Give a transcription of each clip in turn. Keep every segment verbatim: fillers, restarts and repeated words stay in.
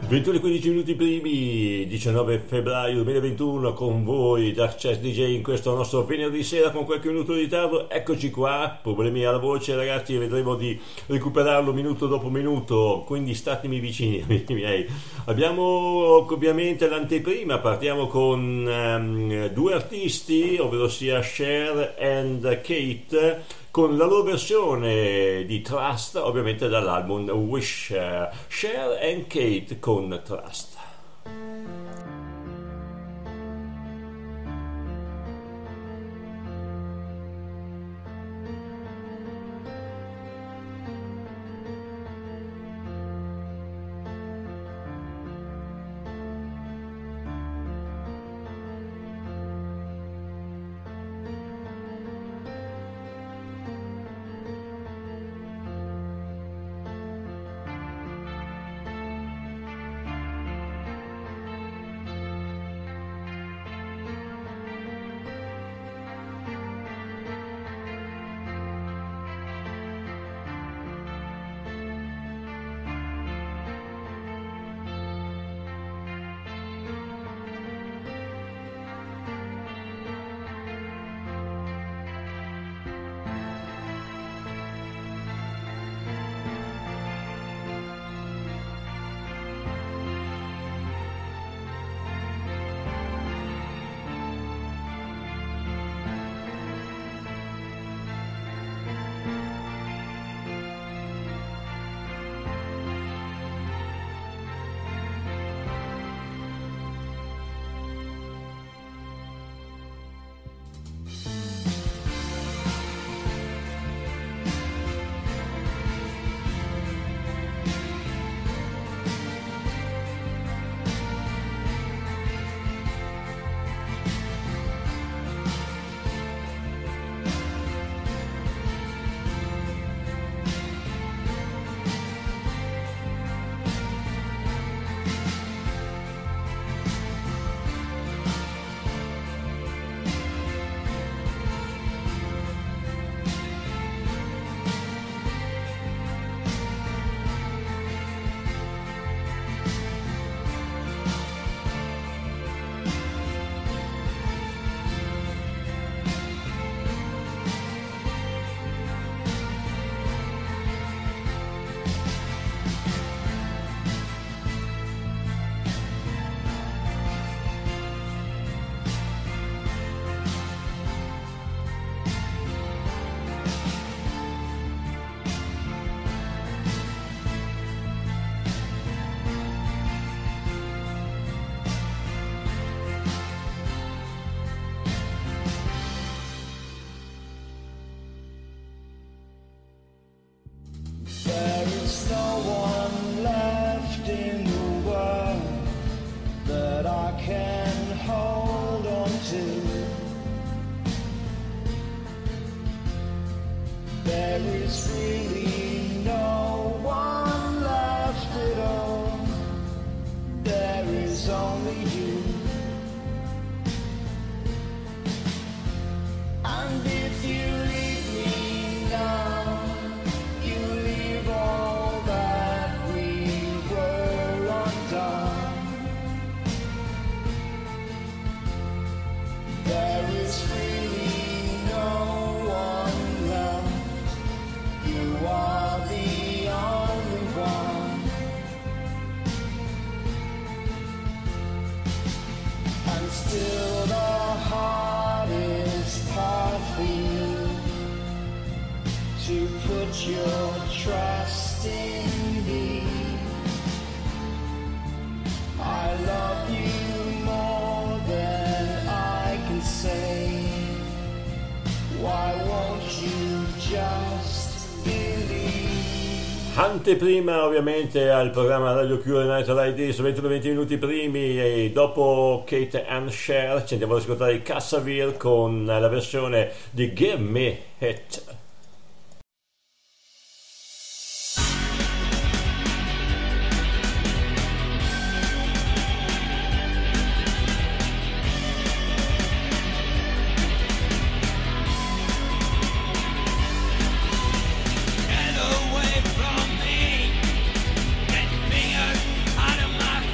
ventuno e quindici minuti primi, diciannove febbraio duemilaventuno, con voi Dark Chess D J in questo nostro venerdì sera con qualche minuto di ritardo. Eccoci qua, problemi alla voce ragazzi, vedremo di recuperarlo minuto dopo minuto, quindi statemi vicini amici miei. Abbiamo ovviamente l'anteprima, partiamo con um, due artisti, ovvero sia Cher and Kate, con la loro versione di Trust, ovviamente dall'album Wish. Cher and Kate con Trust. Anteprima ovviamente al programma Radio Cure Night Live Days, ventuno venti minuti primi, e dopo Kate and Cher ci andiamo ad ascoltare Cassaville con la versione di Give Me It. Get away from me, get fingers out of my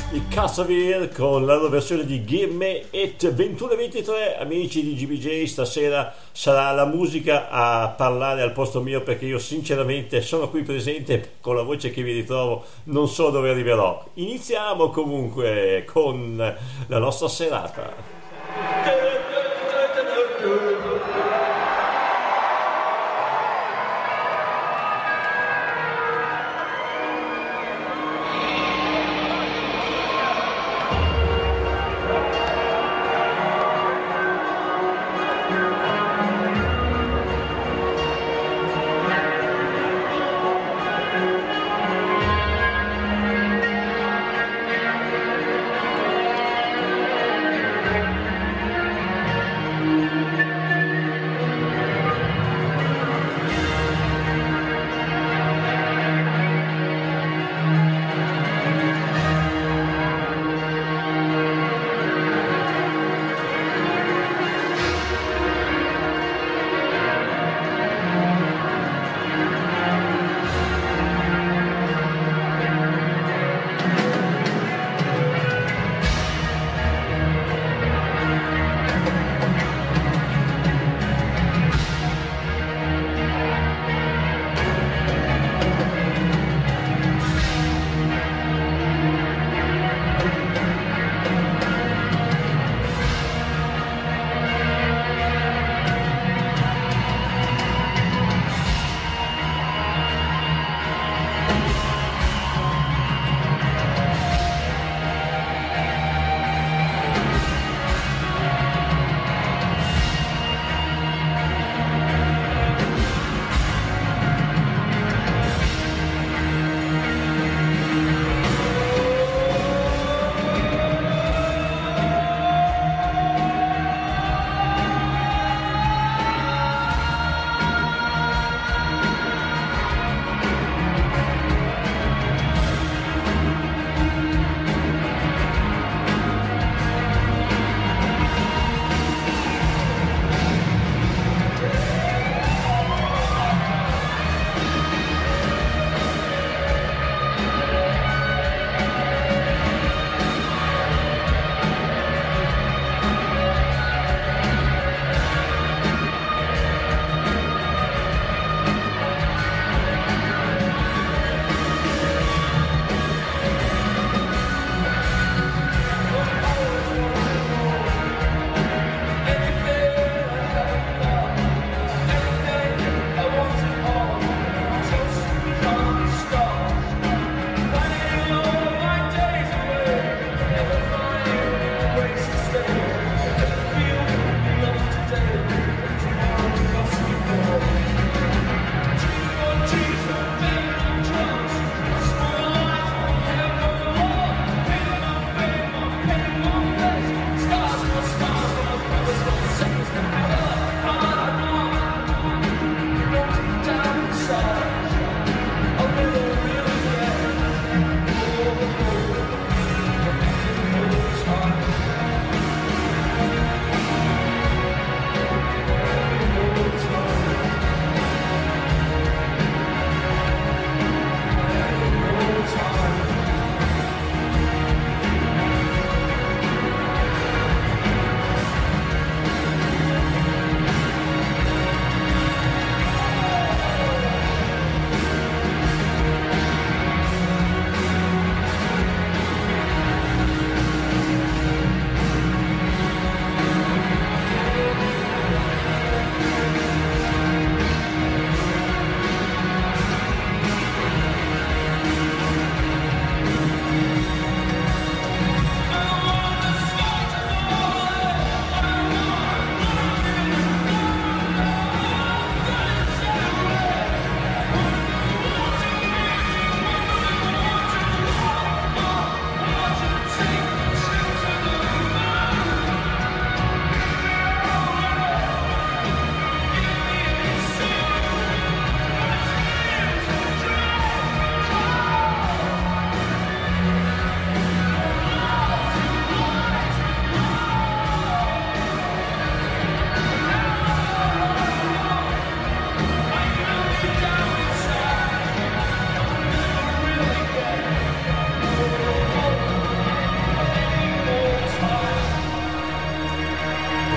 i Cassavir con la loro versione di Give Me It. Ventuno e ventitré, amici di G B J, stasera sarà la musica a parlare al posto mio, perché io sinceramente sono qui presente con la voce che vi ritrovo, non so dove arriverò. Iniziamo comunque con la nostra serata.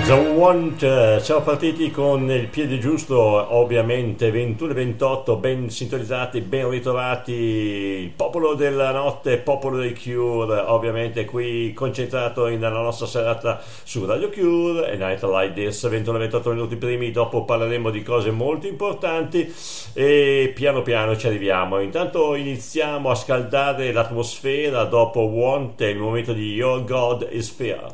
The Want, siamo partiti con il piede giusto, ovviamente ventuno e ventotto, ben sintonizzati, ben ritrovati, il popolo della notte, popolo dei Cure, ovviamente qui concentrato nella nostra serata su Radio Cure e Night Like This, ventuno e ventotto minuti primi, dopo parleremo di cose molto importanti e piano piano ci arriviamo. Intanto iniziamo a scaldare l'atmosfera dopo Want, è il momento di Your God is Fear.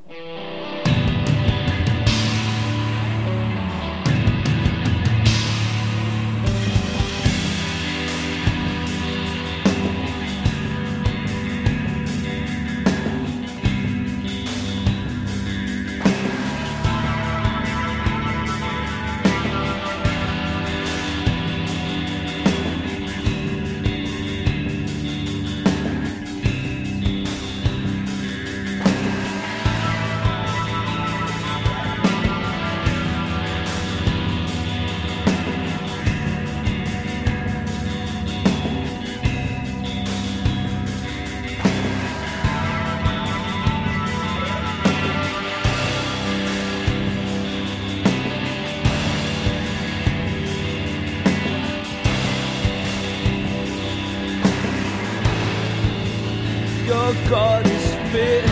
God is fit,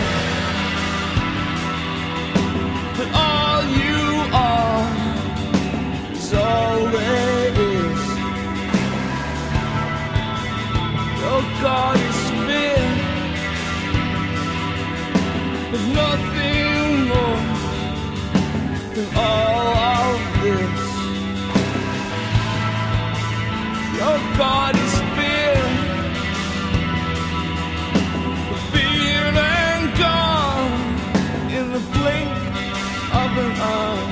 but all you are is all there is. Your God is fit, there's nothing more than all of this. Your God is fit. Blink of an eye,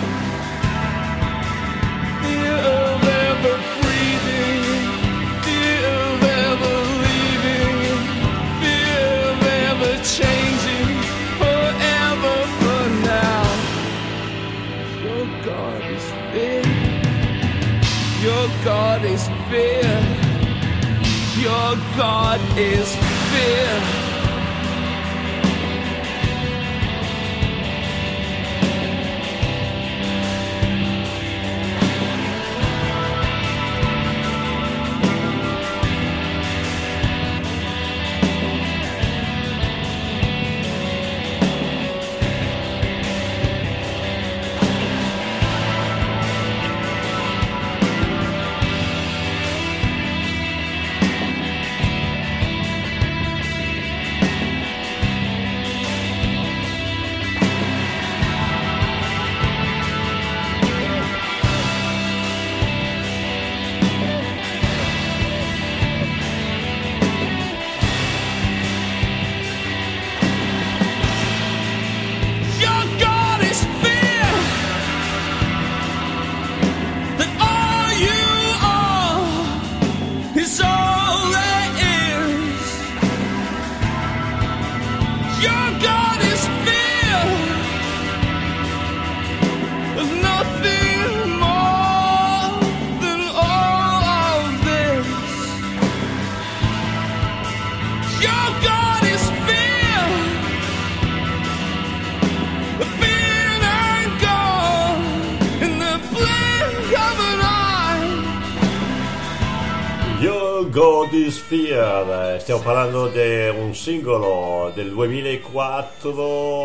fear of ever breathing, fear of ever leaving, fear of ever changing, forever for now. Your God is fear, your God is fear, your God is fear. God is Fear, stiamo parlando di un singolo del duemilaquattro,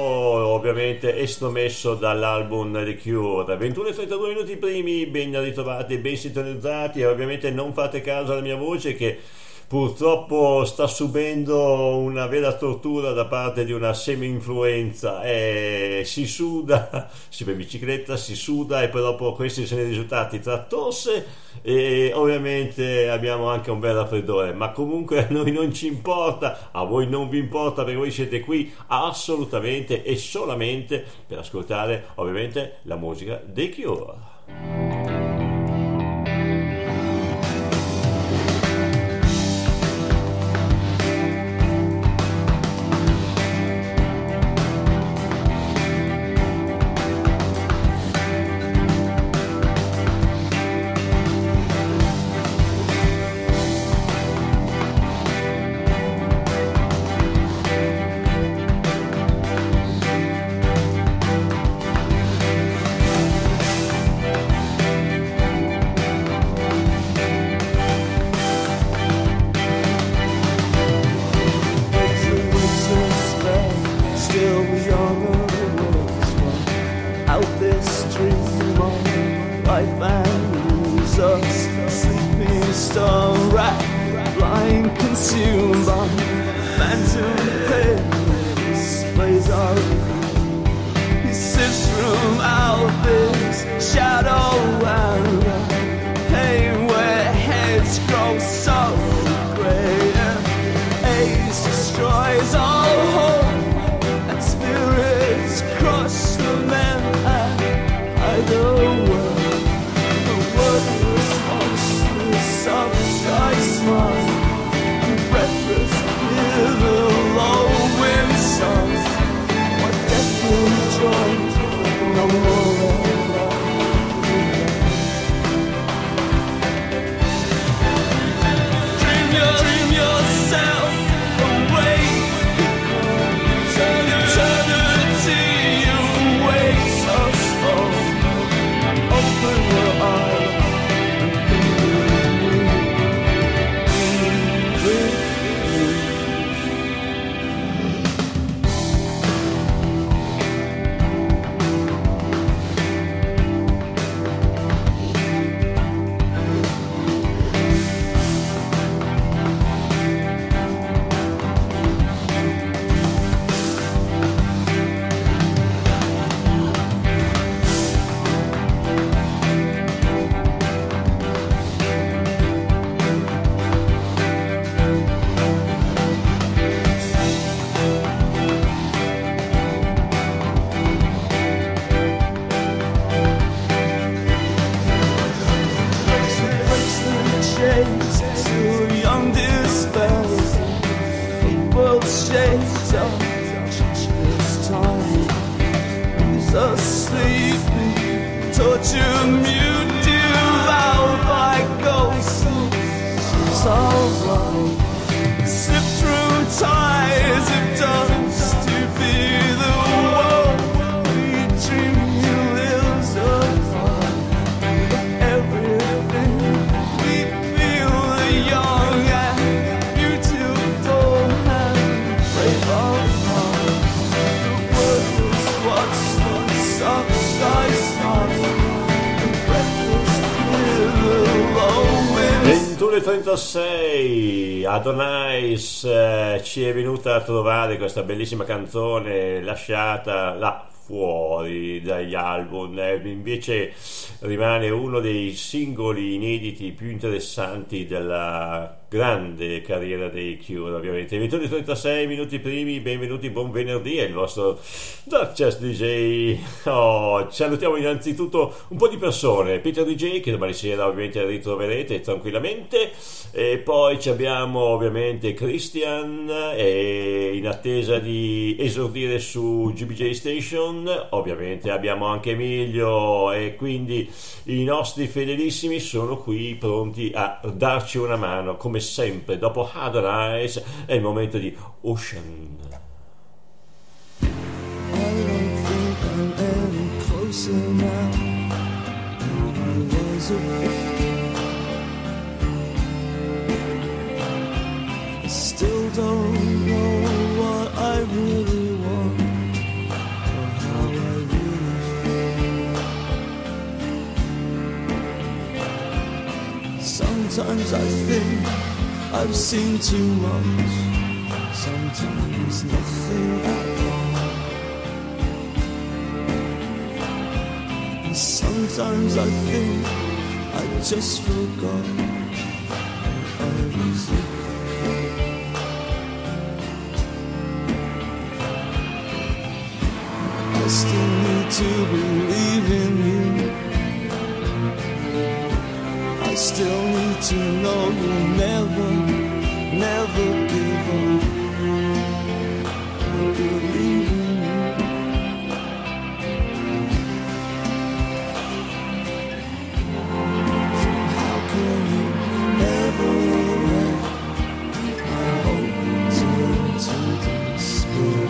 ovviamente estromesso dall'album The Cure. ventuno e trentadue minuti primi, ben ritrovati, ben sintonizzati, e ovviamente non fate caso alla mia voce che purtroppo sta subendo una vera tortura da parte di una semi-influenza, e si suda, si va in bicicletta, si suda, e poi dopo questi sono i risultati tra tosse e ovviamente abbiamo anche un bel raffreddore, ma comunque a noi non ci importa, a voi non vi importa, perché voi siete qui assolutamente e solamente per ascoltare ovviamente la musica dei Cure. ghost of wrath, blind, consumed by phantom pain, displays of he sifts from out this shadow and pain where heads grow softly grey and age destroys all hope and spirits crush the men and hide away. The wordless, monstrous, soft sky smile, breathless, near the low wind songs. What deathly joy, no more than love. Dream, your, dream yourself away. Eternity awaits us all. Open your eyes and be with me. Be with me. Breaks the chains to young despair. The world shakes up, treacherous time. Who's asleep, tortured, mute, devoured by ghosts. Ships of light slip through ties of dust to be the world we dream you lives apart. Everything we feel the young and beautiful and brave of heart. The wordless watch the soft sky smile, the breathless hear the low wind. ventuno e trentasei, Adonais eh, ci è venuta a trovare questa bellissima canzone lasciata là fuori dagli album, eh, invece rimane uno dei singoli inediti più interessanti della grande carriera dei Cure, ovviamente. ventuno e trentasei minuti primi, benvenuti, buon venerdì, è il vostro Dark Chest D J. Oh, salutiamo innanzitutto un po' di persone, Peter D J che domani sera ovviamente ritroverete tranquillamente, e poi ci abbiamo ovviamente Christian, e in attesa di esordire su G B J Station ovviamente abbiamo anche Emilio, e quindi i nostri fedelissimi sono qui pronti a darci una mano come sempre. Dopo Adonais è il momento di Ocean. I don't think I'm any closer now than I was at fifteen. I still don't know what I really want or how I really feel. Sometimes I think I've seen too much, sometimes nothing at all. And sometimes I think I just forgot where I was looking for. I still need to believe in you. I still need to know you'll never, never give up. I believe in you. So how can you ever let my hope turn to despair?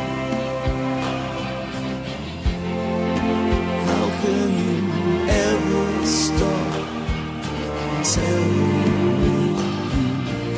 How can you ever stop telling me you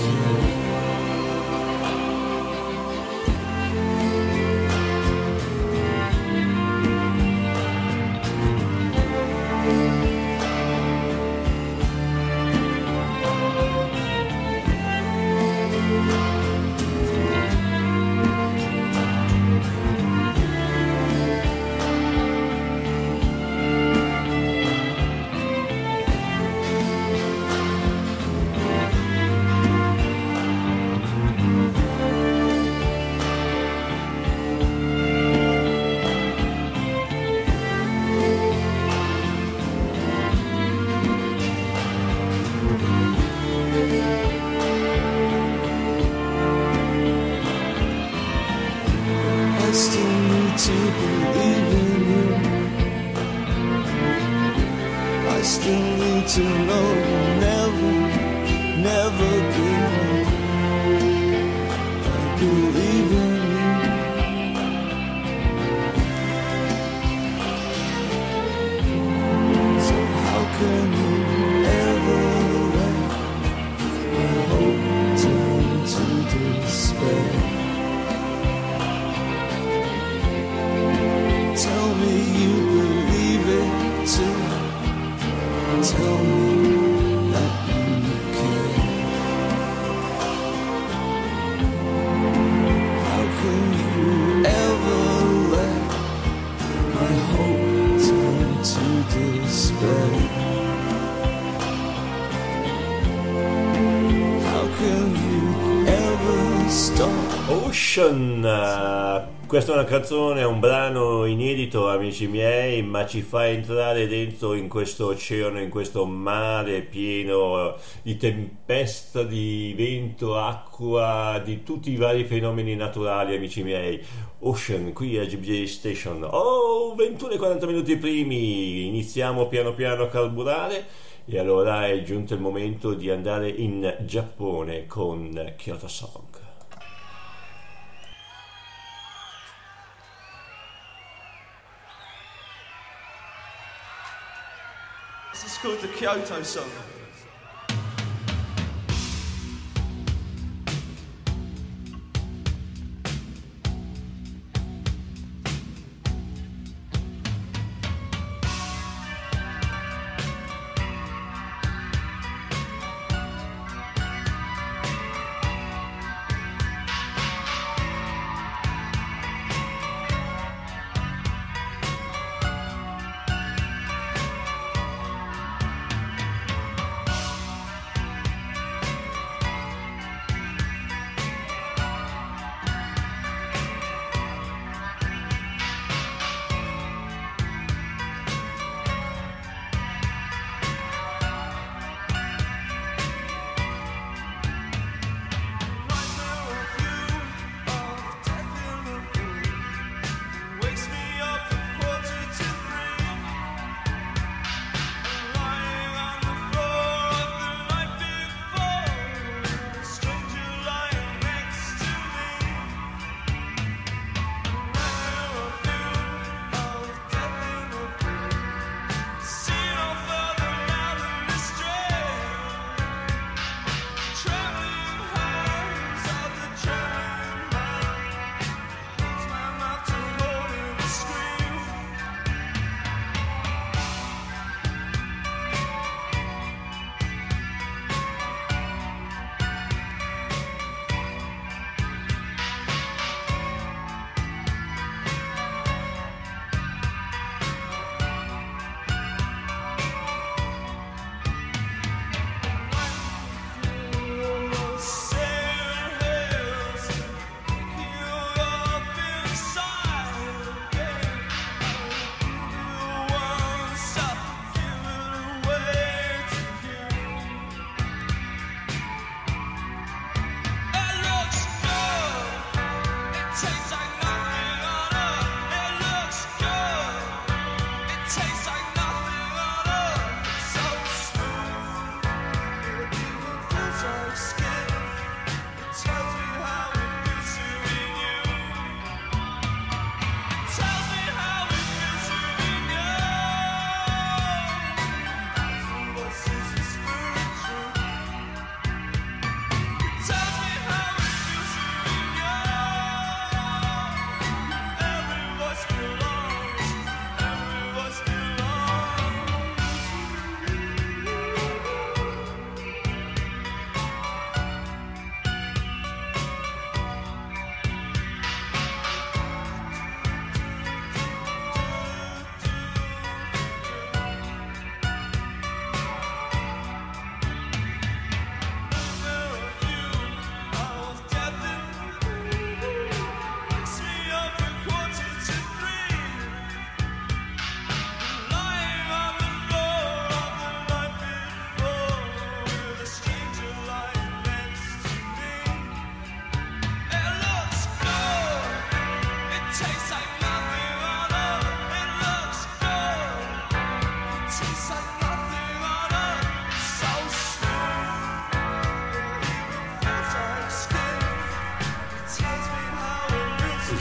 still need to believe in you. I still need to know you never, never give up. I believe in you. So how can you ever let my hope turn to despair? Tell me you believe it too. Tell me that you care. How can you ever let my hope turn to despair? How can you ever stop? Ocean, uh, questa è una canzone, è un brano inedito, amici miei, ma ci fa entrare dentro in questo oceano, in questo mare pieno di tempesta, di vento, acqua, di tutti i vari fenomeni naturali, amici miei. Ocean, qui a G B J Station. Oh, ventuno e quaranta minuti primi, iniziamo piano piano a carburare. E allora è giunto il momento di andare in Giappone con Kyoto Song. This is called the Kyoto Song.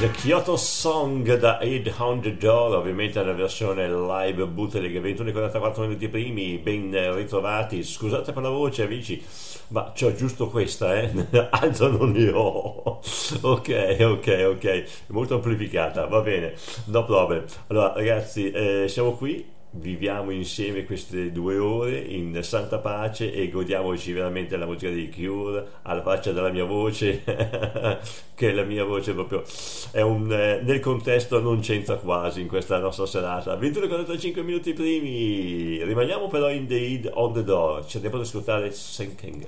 The Kyoto Song da ottocento dollari, ovviamente nella versione live bootleg, ventuno e quarantaquattro minuti primi, ben ritrovati. Scusate per la voce amici, ma c'ho giusto questa, eh? Altro non ne ho. Ok, ok, ok, molto amplificata, va bene, no problem. Allora ragazzi, eh, siamo qui, viviamo insieme queste due ore in santa pace e godiamoci veramente la musica di Cure, alla faccia della mia voce che la mia voce proprio è un eh, nel contesto non c'entra quasi in questa nostra serata. Ventuno e quarantacinque minuti primi, rimaniamo però in The Heat on the Door, ci andiamo ad ascoltare Sinking.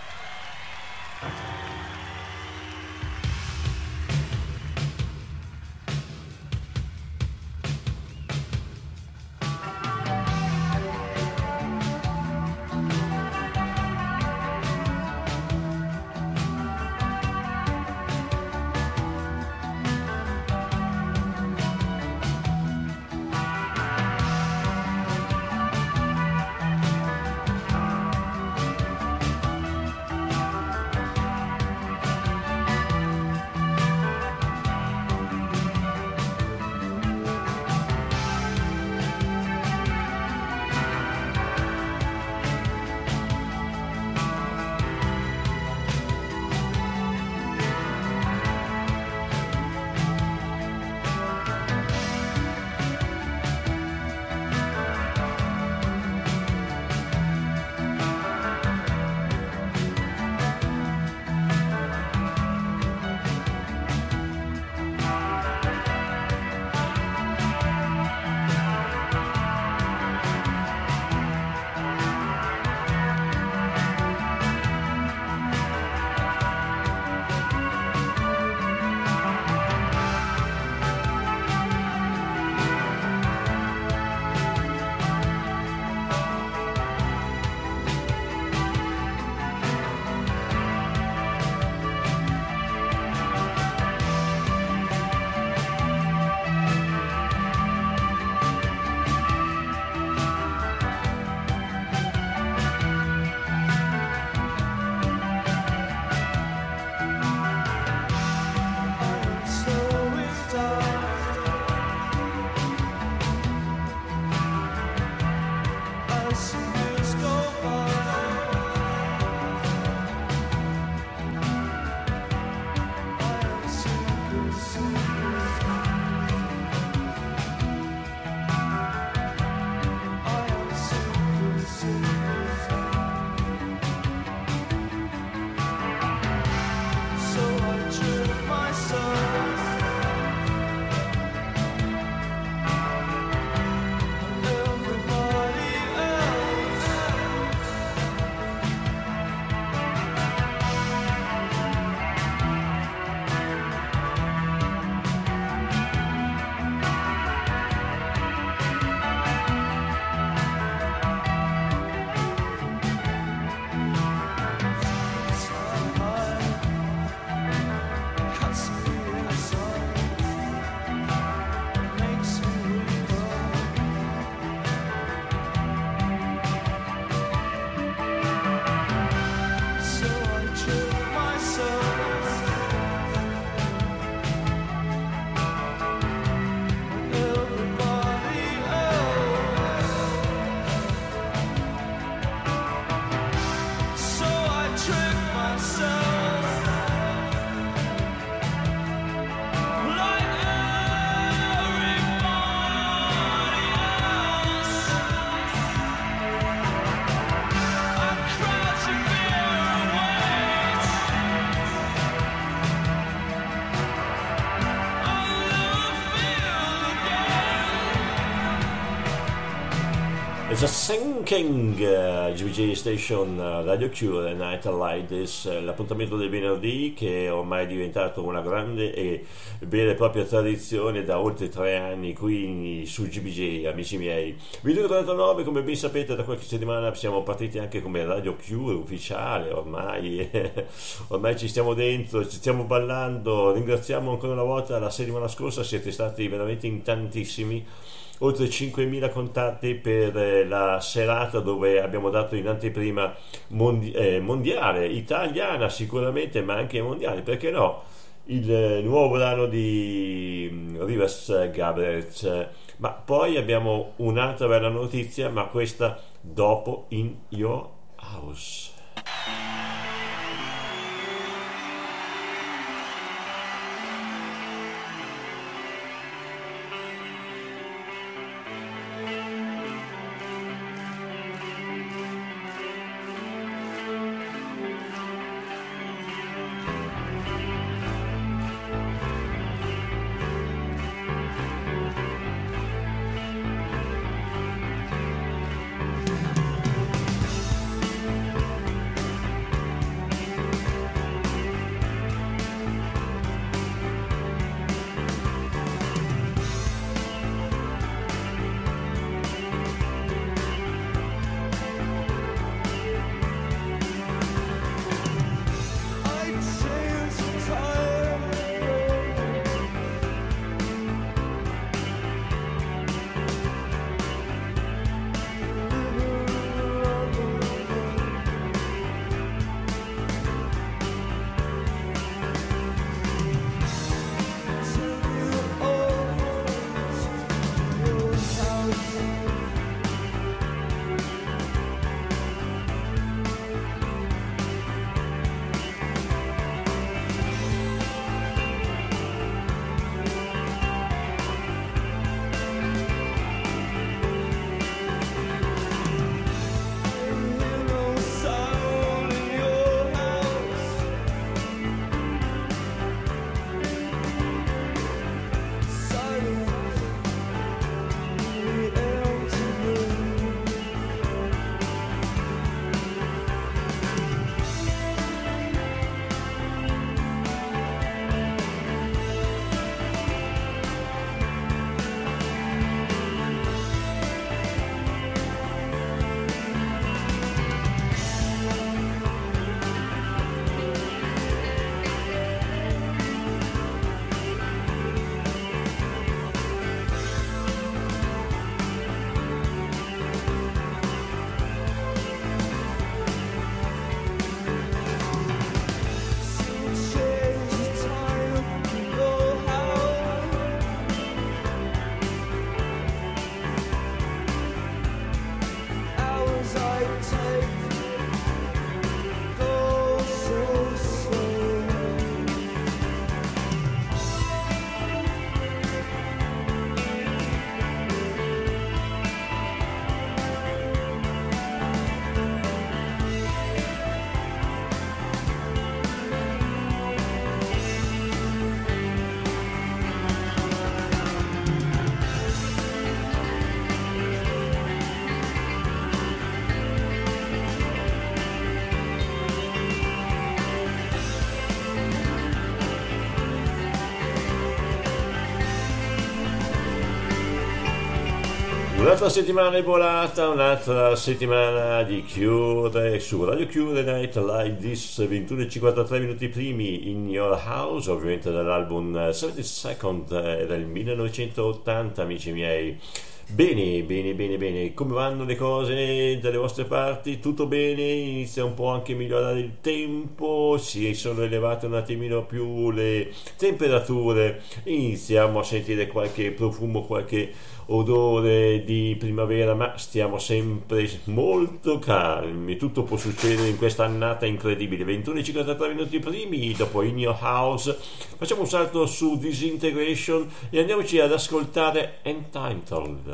The Sinking, uh, G B J Station, uh, Radio Cure, Night Like This, uh, l'appuntamento del venerdì che è ormai diventato una grande e vera e propria tradizione da oltre tre anni qui su G B J, amici miei. Video quarantanove, come ben sapete, da qualche settimana siamo partiti anche come Radio Cure ufficiale, ormai, ormai ci stiamo dentro, ci stiamo ballando. Ringraziamo ancora una volta, la settimana scorsa siete stati veramente in tantissimi, oltre cinquemila contatti per eh, la serata dove abbiamo dato in anteprima mondi- eh, mondiale, italiana sicuramente, ma anche mondiale, perché no? il nuovo brano di Rivers Gabrels. Ma poi abbiamo un'altra bella notizia, ma questa dopo, In Your House. Un'altra settimana è volata, un'altra settimana di Cure su Radio Cure Night Like This, ventuno e cinquantatré minuti primi, In Your House, ovviamente dall'album seventy second del millenovecentottanta, amici miei. Bene, bene, bene, bene, come vanno le cose dalle vostre parti? Tutto bene? Inizia un po' anche a migliorare il tempo, si sono elevate un attimino più le temperature, iniziamo a sentire qualche profumo, qualche odore di primavera, ma stiamo sempre molto calmi, tutto può succedere in questa annata incredibile. Ventuno e cinquantatré minuti primi, dopo In Your House facciamo un salto su Disintegration e andiamoci ad ascoltare Entitled.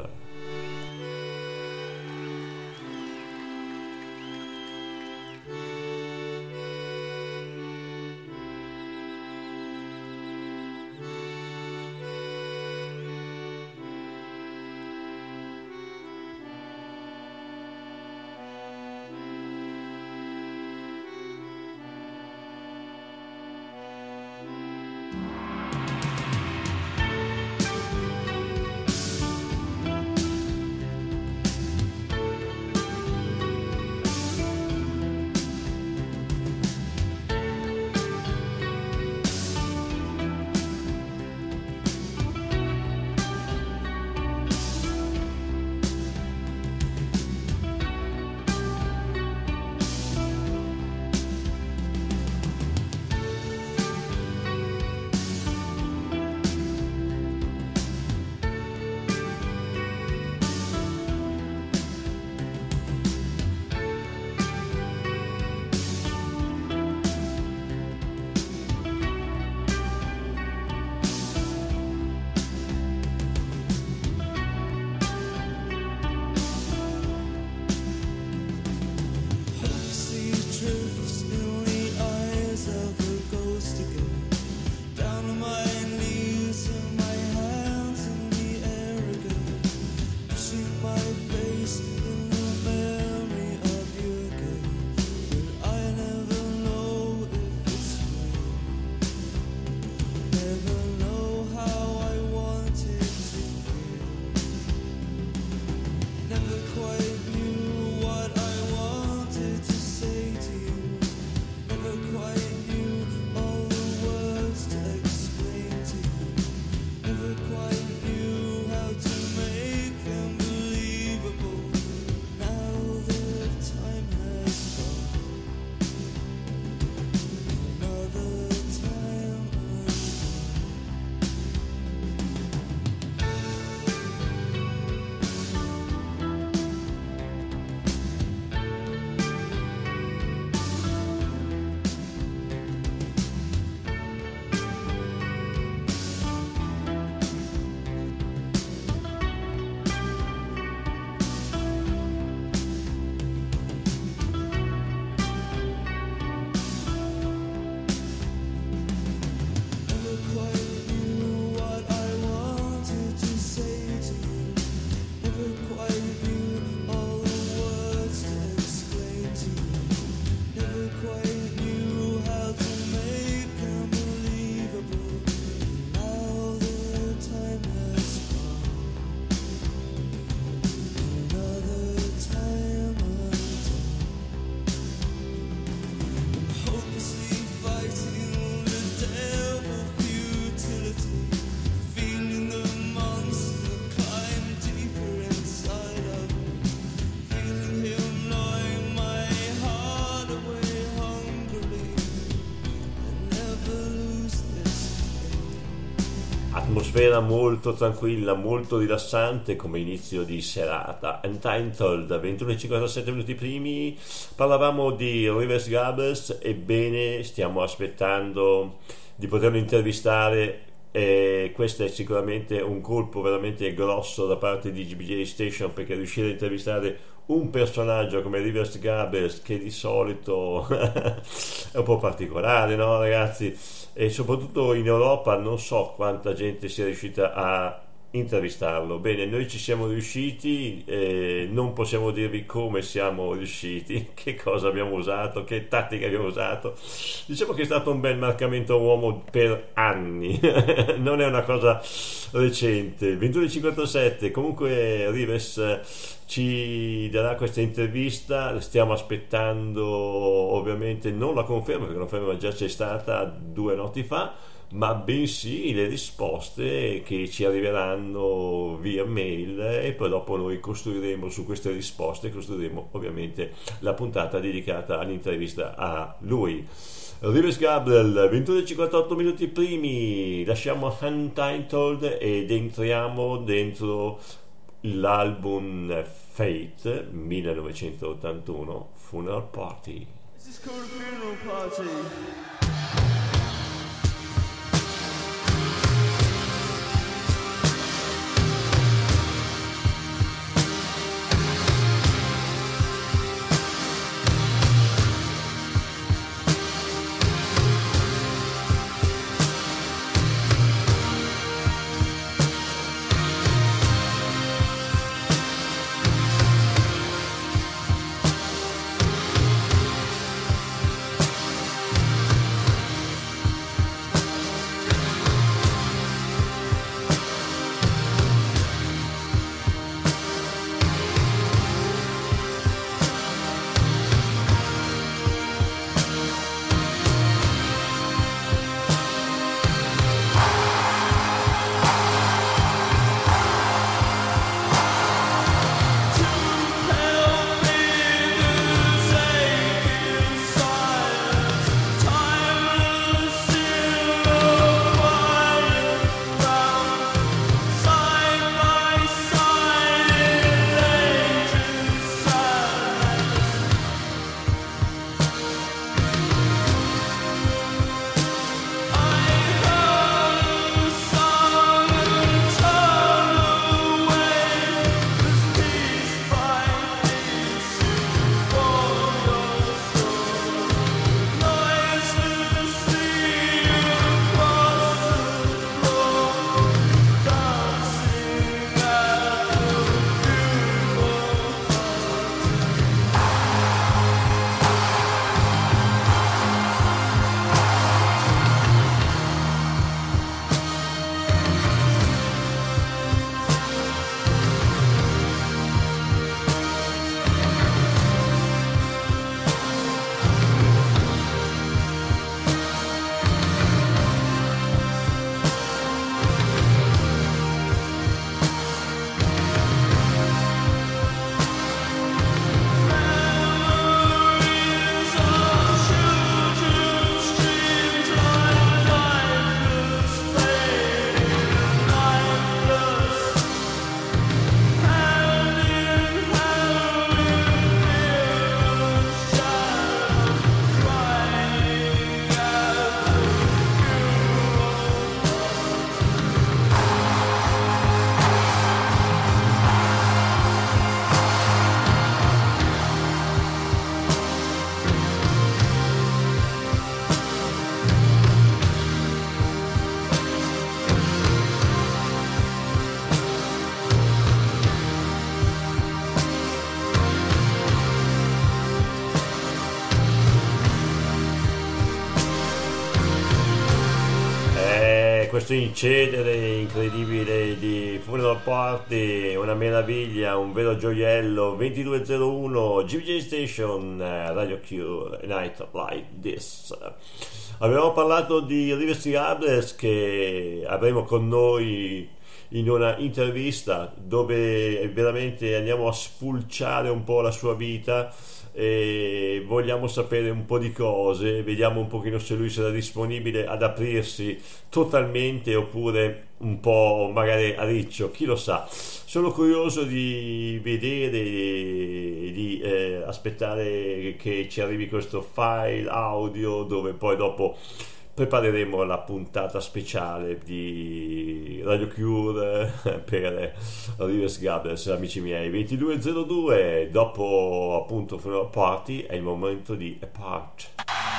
Atmosfera molto tranquilla, molto rilassante come inizio di serata. Untitled, ventuno e cinquantasette minuti primi, parlavamo di Rivers Gables, ebbene stiamo aspettando di poterlo intervistare e questo è sicuramente un colpo veramente grosso da parte di G B J Station, perché riuscire a intervistare un personaggio come Rivers Gables, che di solito è un po' particolare, no ragazzi? E soprattutto in Europa non so quanta gente sia riuscita a intervistarlo. Bene, noi ci siamo riusciti, eh, non possiamo dirvi come siamo riusciti, che cosa abbiamo usato, che tattica abbiamo usato. Diciamo che è stato un bel marcamento uomo per anni, non è una cosa recente. ventuno e cinquantasette, comunque Rivers ci darà questa intervista, stiamo aspettando ovviamente non la conferma, perché la conferma già c'è stata due notti fa, ma bensì le risposte che ci arriveranno via mail, e poi dopo noi costruiremo su queste risposte, costruiremo ovviamente la puntata dedicata all'intervista a lui. Rivers Gabriel, ventuno e cinquantotto minuti primi, lasciamo Untitled ed entriamo dentro l'album Fate millenovecentottantuno, Funeral Party. This is called a funeral party. Questo incedere incredibile di Funeral Party, una meraviglia, un vero gioiello. Ventidue zero uno G B J Station, Radio Cure, Night Like This. Abbiamo parlato di Rivers Gables, che avremo con noi in una intervista dove veramente andiamo a spulciare un po' la sua vita e vogliamo sapere un po' di cose, vediamo un pochino se lui sarà disponibile ad aprirsi totalmente oppure un po' magari a riccio, chi lo sa. Sono curioso di vedere e di eh, aspettare che ci arrivi questo file audio, dove poi dopo prepareremo la puntata speciale di Radio Cure per Rivers Gathers, amici miei. Ventidue e zero due, dopo appunto Funeral Party è il momento di Apart.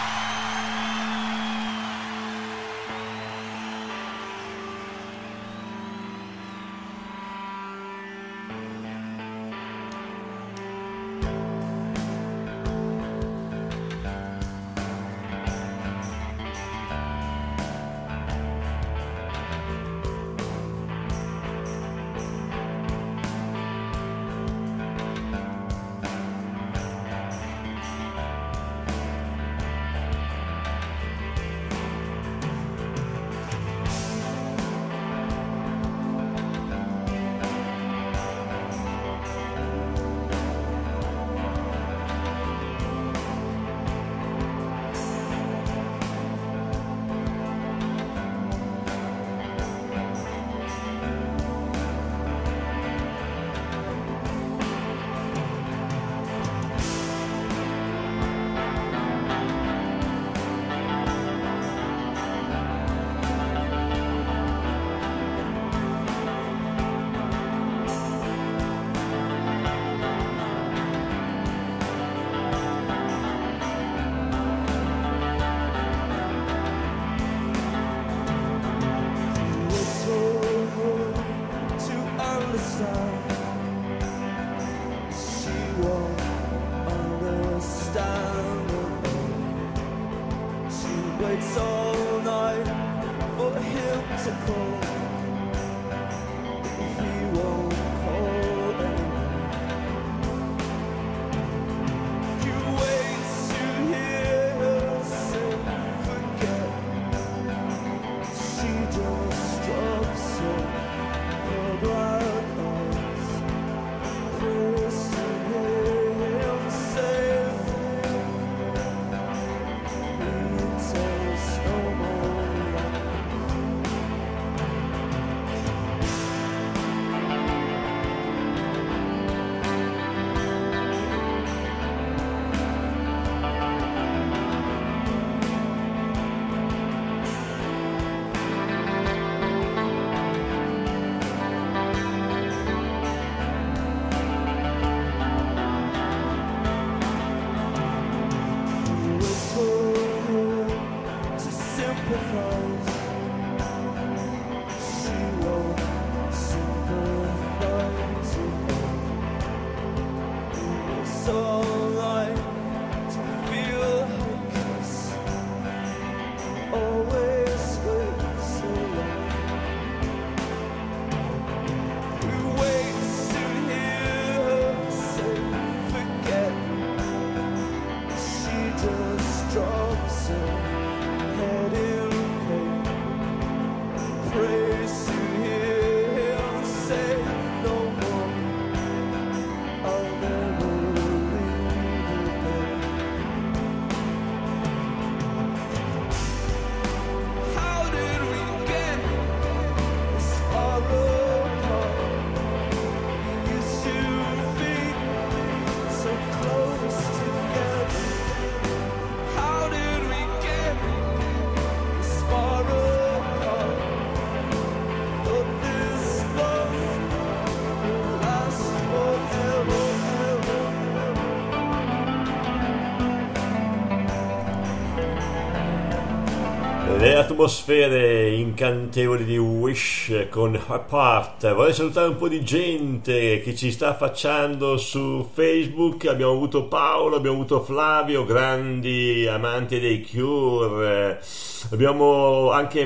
Le atmosfere incantevoli di Wish con Apart. Vorrei salutare un po' di gente che ci sta affacciando su Facebook. Abbiamo avuto Paolo, abbiamo avuto Flavio, grandi amanti dei Cure. Abbiamo anche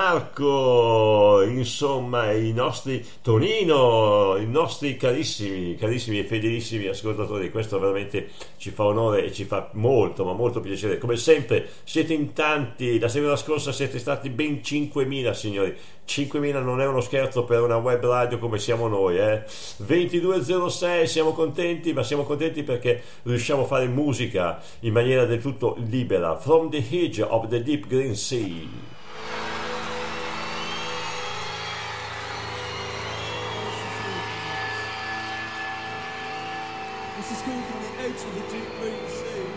Marco, insomma i nostri Tonino, i nostri carissimi, carissimi e fedelissimi ascoltatori. Questo veramente ci fa onore e ci fa molto, ma molto piacere. Come sempre siete in tanti, la settimana scorsa siete stati ben cinquemila, signori. cinquemila non è uno scherzo per una web radio come siamo noi, eh? ventidue zero sei, siamo contenti, ma siamo contenti perché riusciamo a fare musica in maniera del tutto libera. From the Edge of the Deep Green Sea. This is called From the Edge of the Deep Green Sea.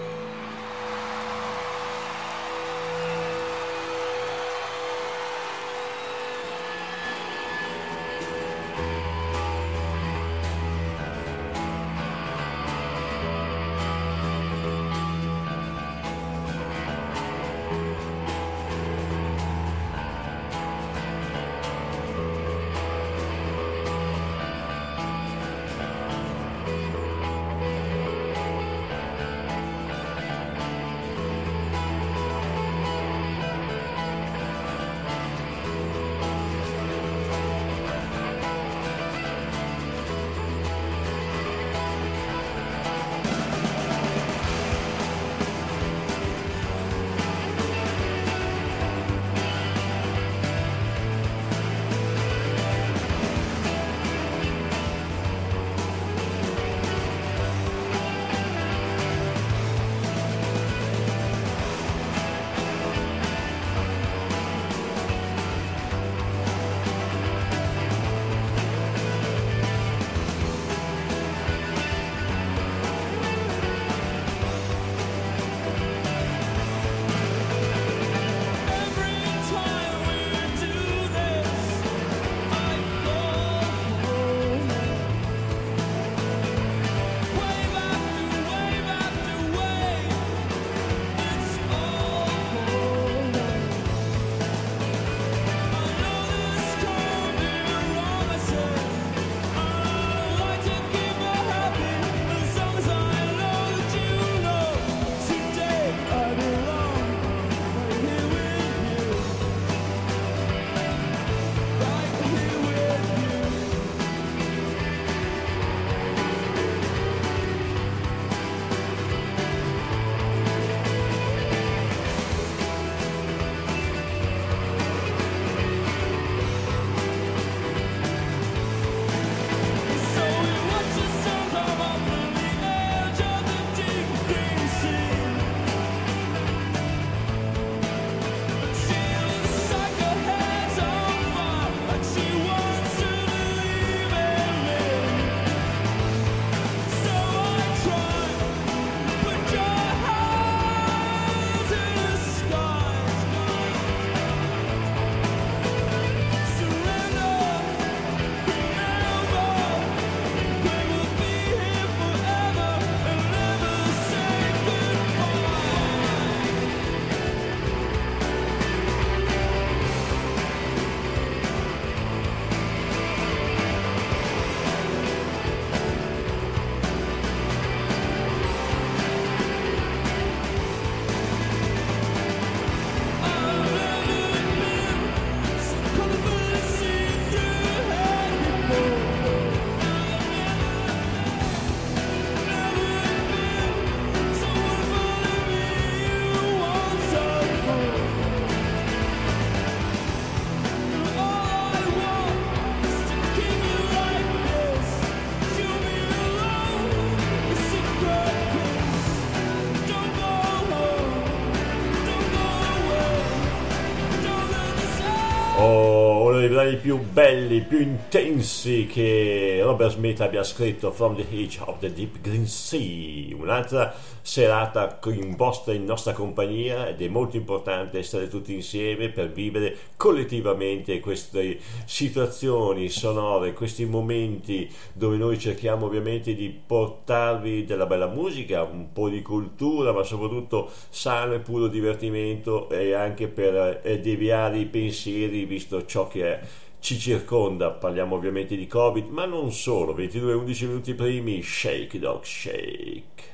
Oh, uno dei brani più belli, più intensi che Robert Smith abbia scritto, From the Edge of the Deep Green Sea. Un'altra serata in vostra, in nostra compagnia, ed è molto importante essere tutti insieme per vivere collettivamente queste situazioni sonore, questi momenti dove noi cerchiamo ovviamente di portarvi della bella musica, un po' di cultura, ma soprattutto sano e puro divertimento, e anche per eh, deviare i pensieri visto ciò che è, ci circonda. Parliamo ovviamente di Covid, ma non solo. Ventidue undici minuti primi, Shake Dog Shake.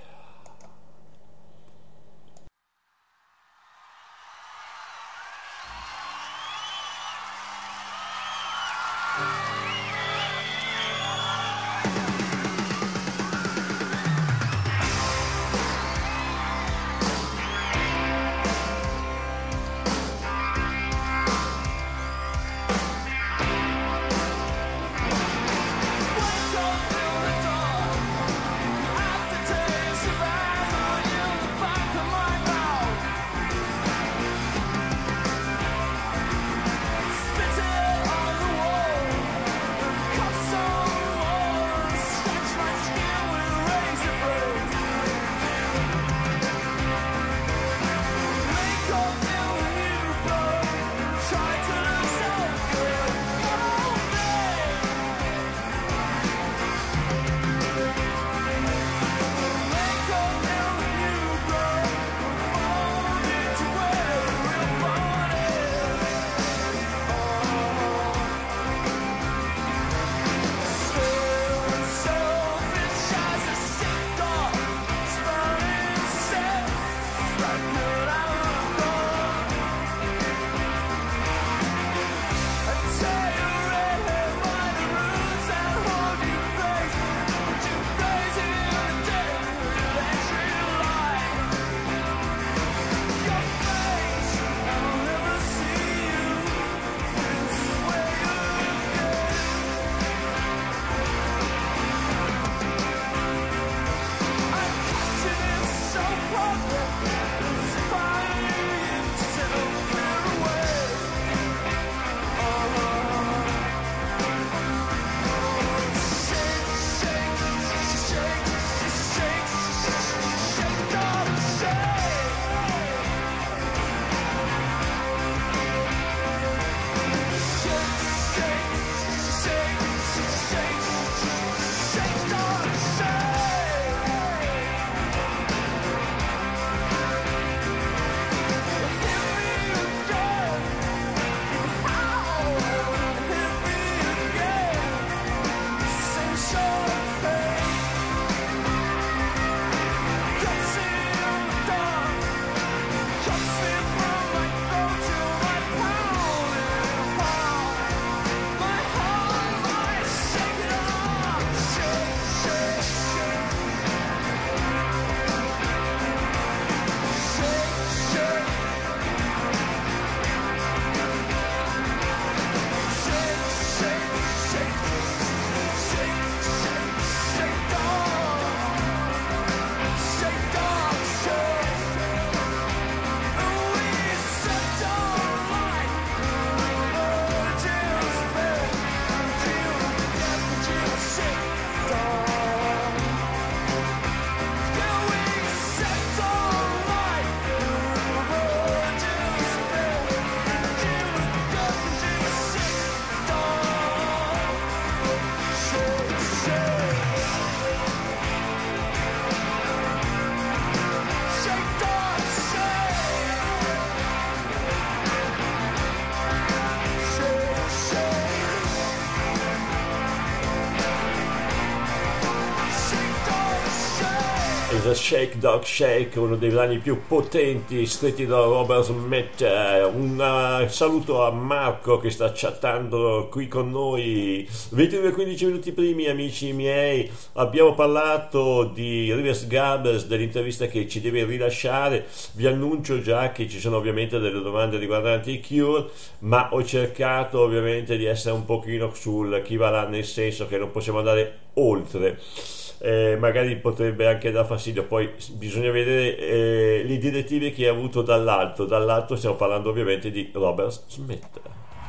Rivers, Shake Dog Shake, uno dei brani più potenti scritti da Robert Smith. Un uh, saluto a Marco che sta chattando qui con noi. ventidue e quindici minuti primi, amici miei, abbiamo parlato di Rivers Gabrels, dell'intervista che ci deve rilasciare. Vi annuncio già che ci sono ovviamente delle domande riguardanti i Cure, ma ho cercato ovviamente di essere un pochino sul chi va là, nel senso che non possiamo andare oltre. Eh, magari potrebbe anche dar fastidio, poi bisogna vedere eh, le direttive che ha avuto dall'alto. Dall'alto stiamo parlando ovviamente di Robert Smith.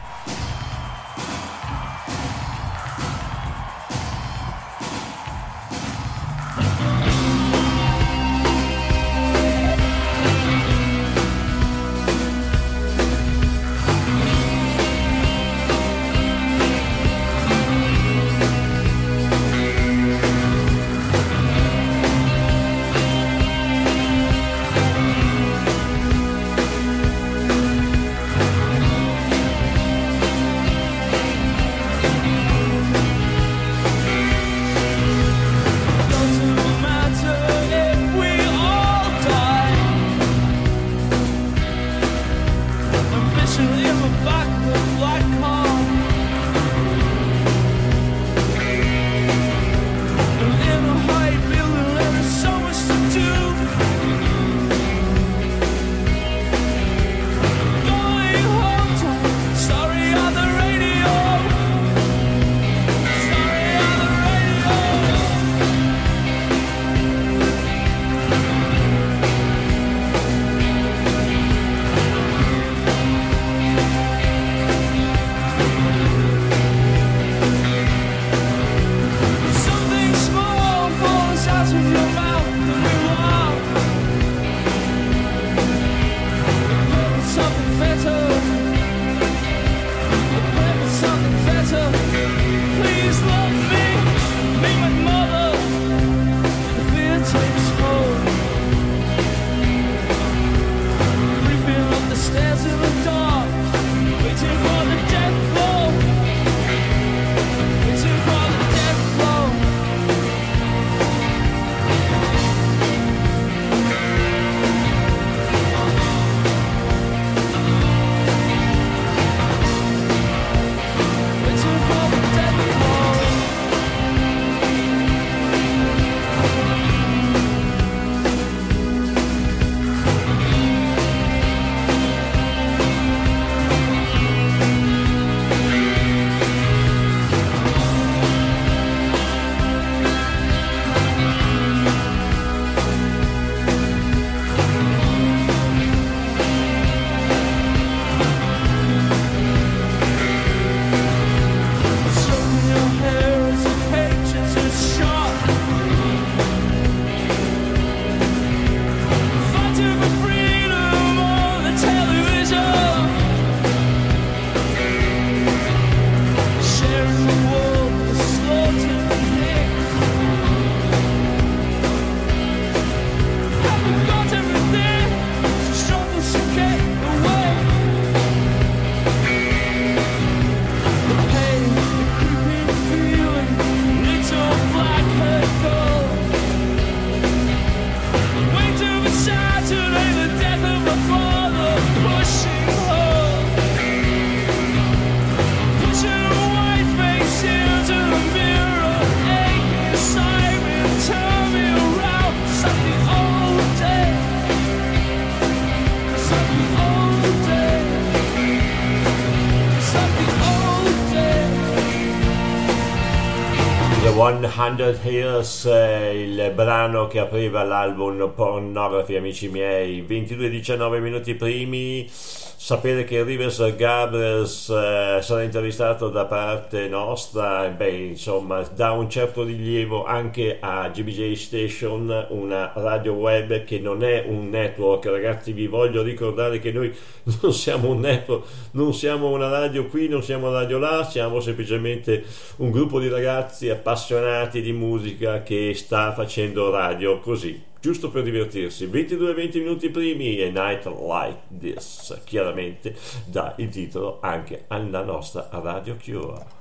hundred Years, eh, il brano che apriva l'album Pornography, amici miei. Ventidue e diciannove minuti primi. Sapere che Rivers Gabrels eh, sarà intervistato da parte nostra, beh, insomma, dà un certo rilievo anche a G B J Station, una radio web che non è un network. Ragazzi, vi voglio ricordare che noi non siamo un network, non siamo una radio qui, non siamo radio là, siamo semplicemente un gruppo di ragazzi appassionati di musica che sta facendo radio così, giusto per divertirsi. Ventidue e venti minuti primi e Night Like This chiaramente dà il titolo anche alla nostra Radio Cure.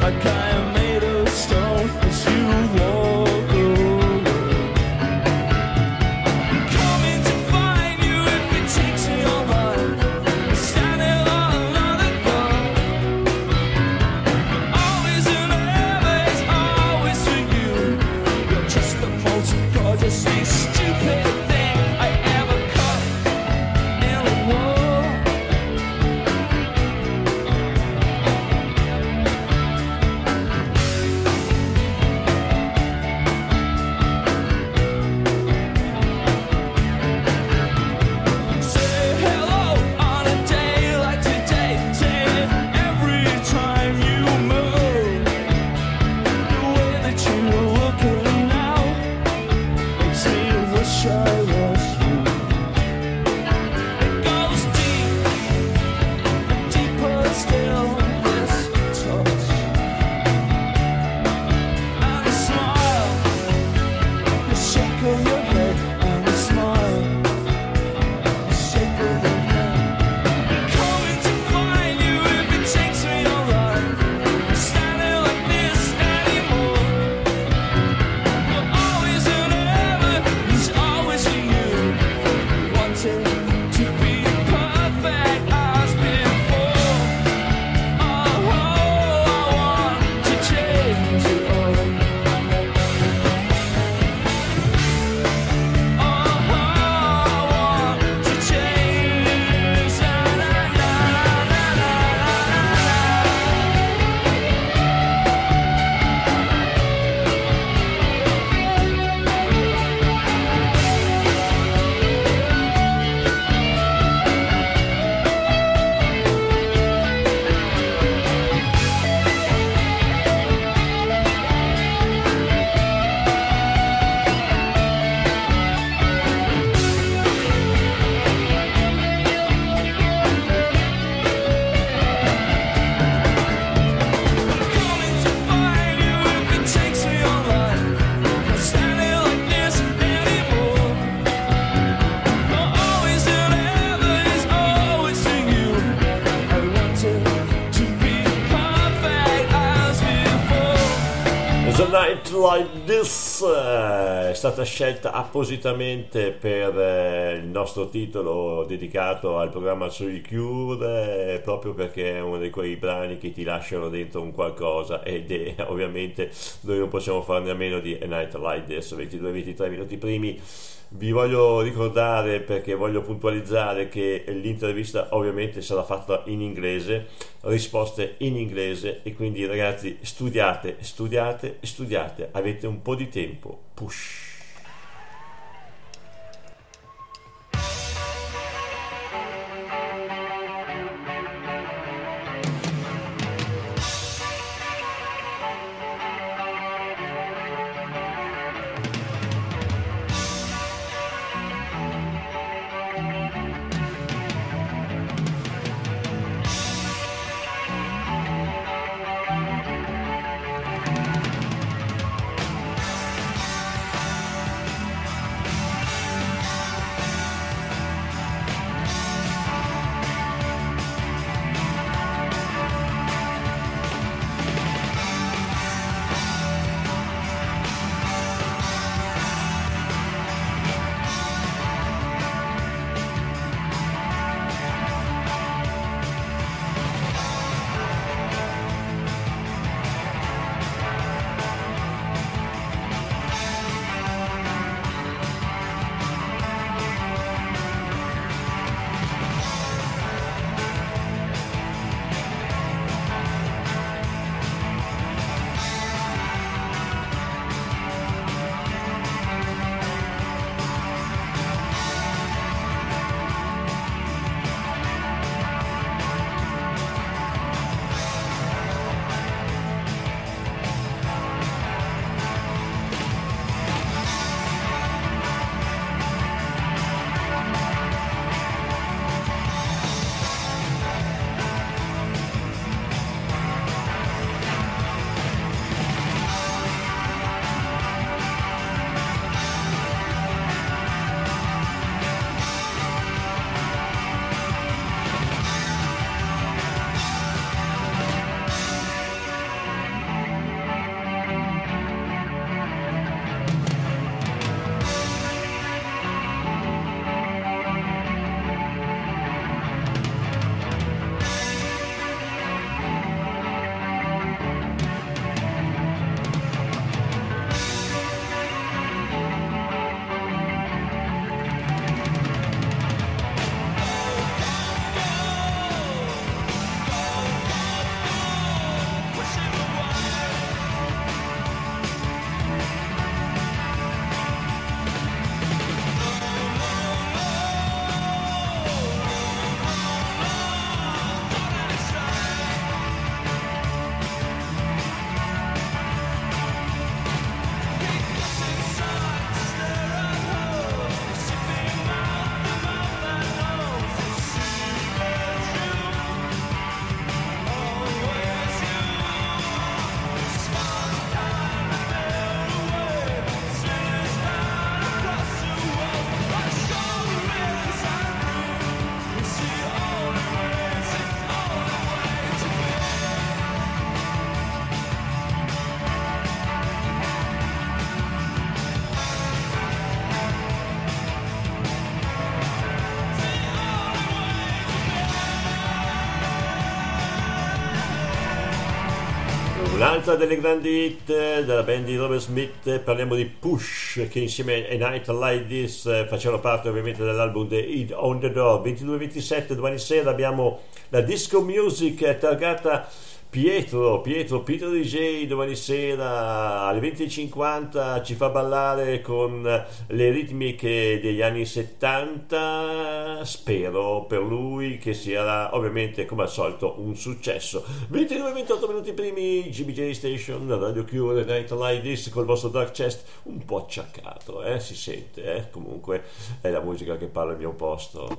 I kinda made of stone as you walk away. Coming to find you if it takes me all night. Standing on another gun. Always and ever is always for you. You're just the most gorgeously stupid thing I ever cut in a war. Say hello on a day like today. Say it every time you move. The way that you're looking now makes me wish I was you. It goes deep, deeper still, this touch. And a smile, the shake of your head, and a smile. Shake of the hand. Coming to find you if it takes me all right. Standing like this anymore. You're always and ever is always for you. Wanting to be perfect as before. Oh, I want to change it all. Oh, I want to change. Na, na, na, na, na, na. Coming to find you if it takes me all night. Not standing like this anymore. You're always and ever is always for you. I wanted to be perfect as before. The Night Like This eh, è stata scelta appositamente per eh, il nostro titolo dedicato al programma sui Cure, eh, proprio perché è uno di quei brani che ti lasciano dentro un qualcosa, ed è ovviamente noi non possiamo farne a meno di A Night Like This. Ventidue ventitré minuti primi. Vi voglio ricordare, perché voglio puntualizzare, che l'intervista ovviamente sarà fatta in inglese, risposte in inglese, e quindi ragazzi studiate, studiate, studiate, avete un po' di tempo. Push! Un'altra delle grandi hit della band di Robert Smith, parliamo di Push, che insieme a Night Like This facevano parte ovviamente dell'album The Hit on the Door. ventidue ventisette domani sera abbiamo la disco music targata Pietro, Pietro, Pietro D J domani sera alle venti e cinquanta ci fa ballare con le ritmiche degli anni settanta, spero per lui che sia ovviamente come al solito un successo. ventidue ventotto minuti primi, G B J Station, Radio Cure, Night Like This col vostro Dark Chest un po' acciaccato, eh? Si sente, eh? Comunque è la musica che parla al mio posto.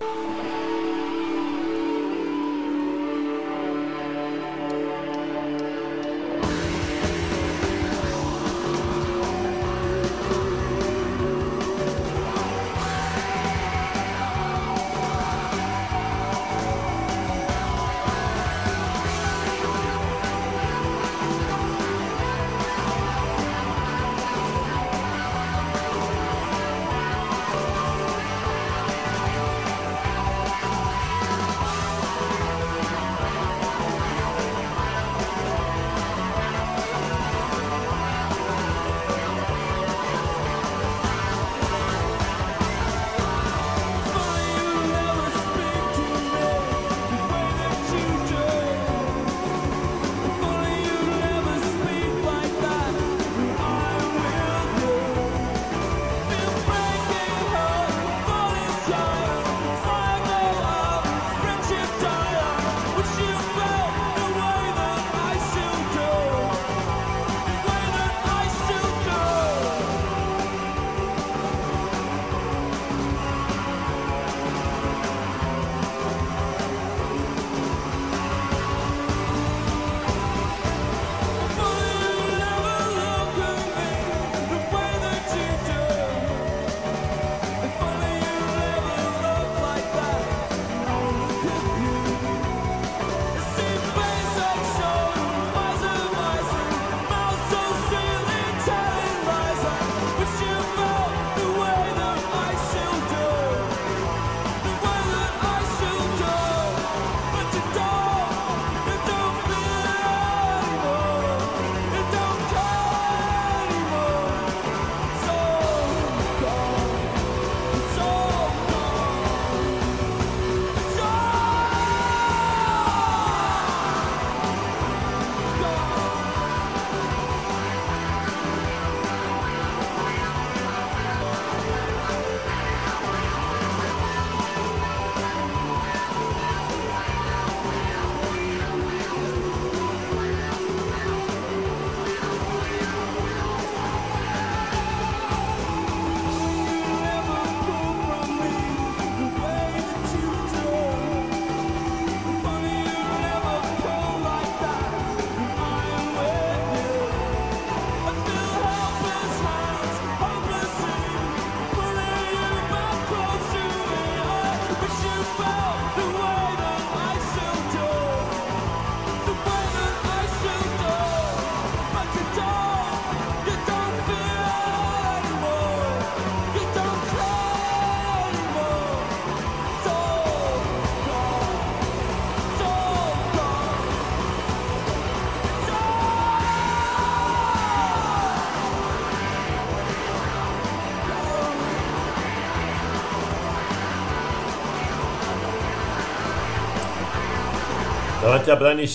Davanti a brani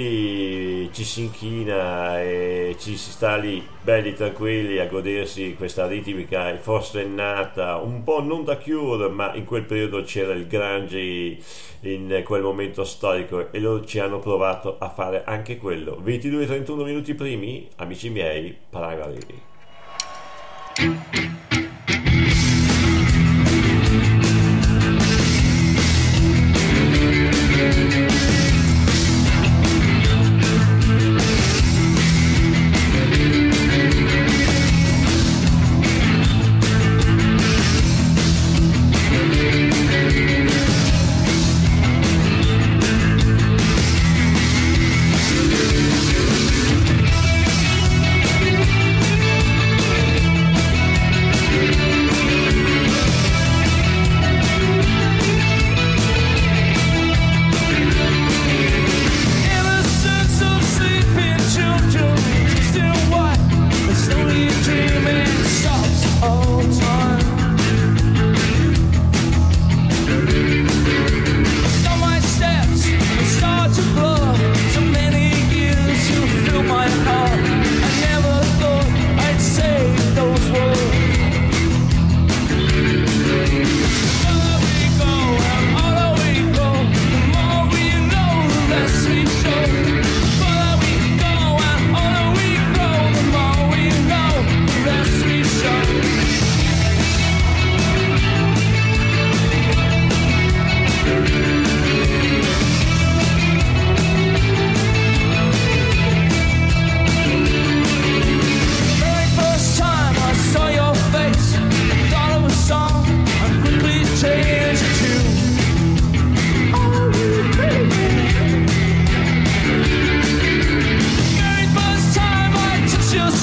simili ci si inchina e ci si sta lì belli tranquilli a godersi questa ritmica forsennata, un po' non da Cure, ma in quel periodo c'era il grunge in quel momento storico e loro ci hanno provato a fare anche quello. ventidue trentuno minuti primi, amici miei, Paragali.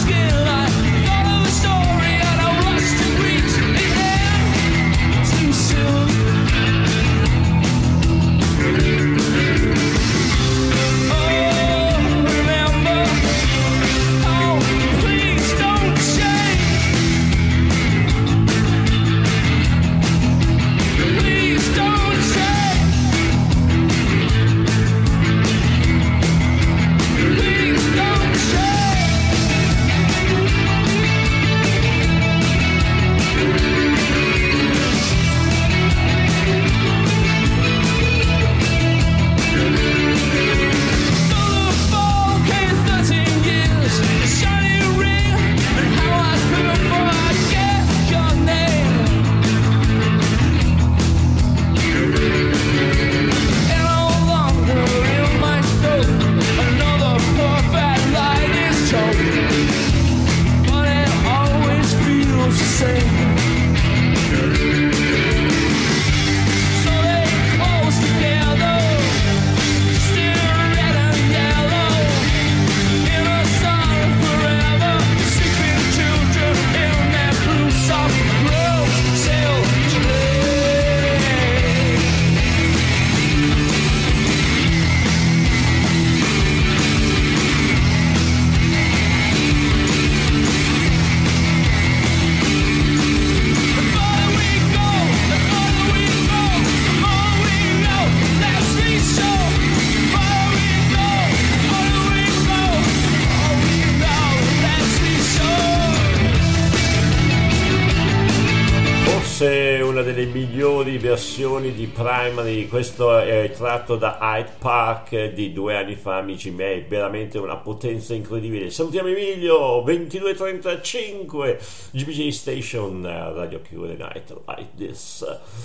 Una delle migliori versioni di Primary, questo è tratto da Hyde Park di due anni fa, amici miei, veramente una potenza incredibile. Salutiamo Emilio, ventidue e trentacinque, G B J Station, Radio Cure Night Like This.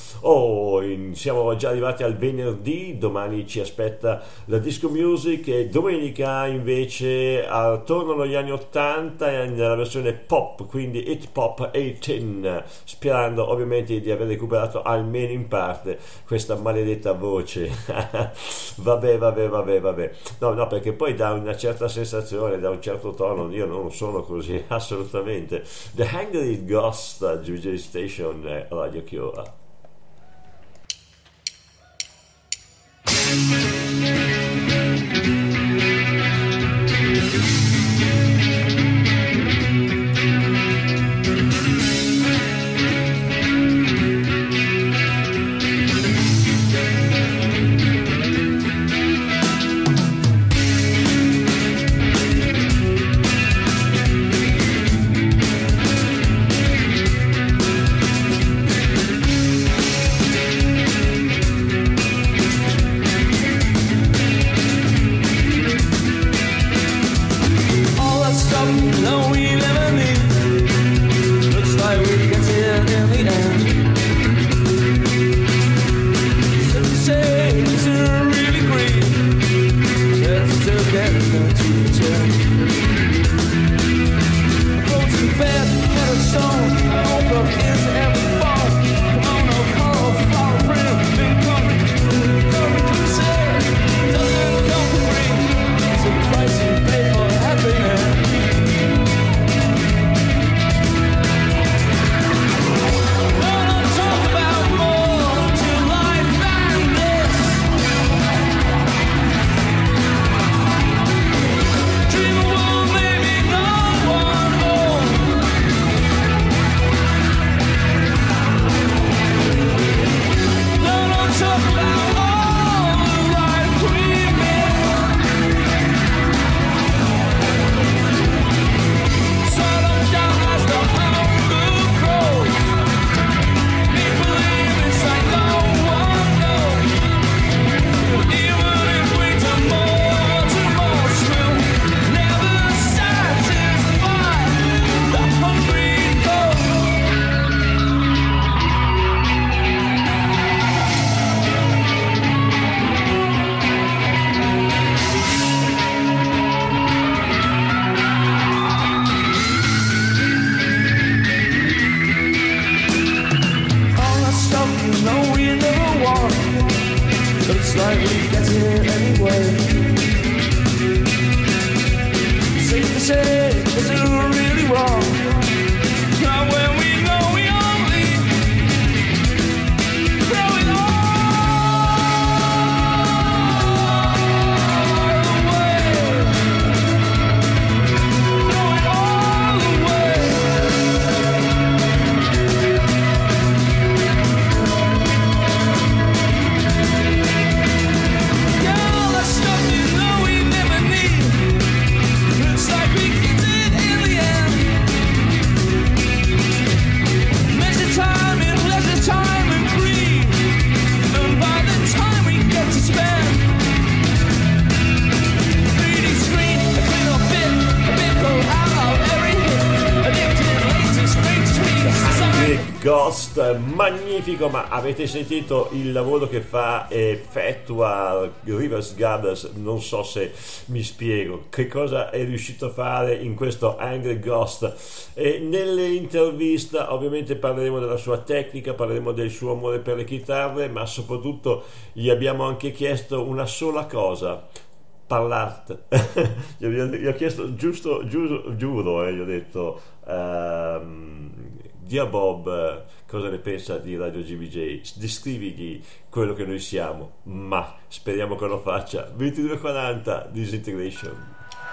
Oh, in, siamo già arrivati al venerdì, domani ci aspetta la disco music e domenica invece uh, tornano gli anni ottanta nella versione pop, quindi hit pop diciotto, sperando ovviamente di aver recuperato almeno in parte questa maledetta voce. vabbè vabbè vabbè vabbè no no perché poi dà una certa sensazione, da un certo tono. Io non sono così assolutamente. The Hungry Ghost, G B J Station, Radio Cure. like we get it anyway. Safe to say, it's a wrong. Not when we know we only throw it all away. Throw it all away. Yeah, all that stuff you know we never need. Looks like we get it in the end. Measure time in leisure time and greed. And by the time we get to spend three D screen, a little bit, a bit go out of every hit. Addicted, lazy, strange speed, Angry Ghost, magnifico. Ma avete sentito il lavoro che fa e effettua Rivers Gathers? Non so se mi spiego che cosa è riuscito a fare in questo Angry Ghost. E nell'intervista ovviamente parleremo della sua tecnica, parleremo del suo amore per le chitarre, ma soprattutto gli abbiamo anche chiesto una sola cosa: parlate. gli, ho, gli ho chiesto giusto, giuro, giuro eh, gli ho detto ehm, Dear Bob, eh, cosa ne pensa di Radio G B J? Descrivigli quello che noi siamo, ma speriamo che lo faccia. ventidue e quaranta Disintegration.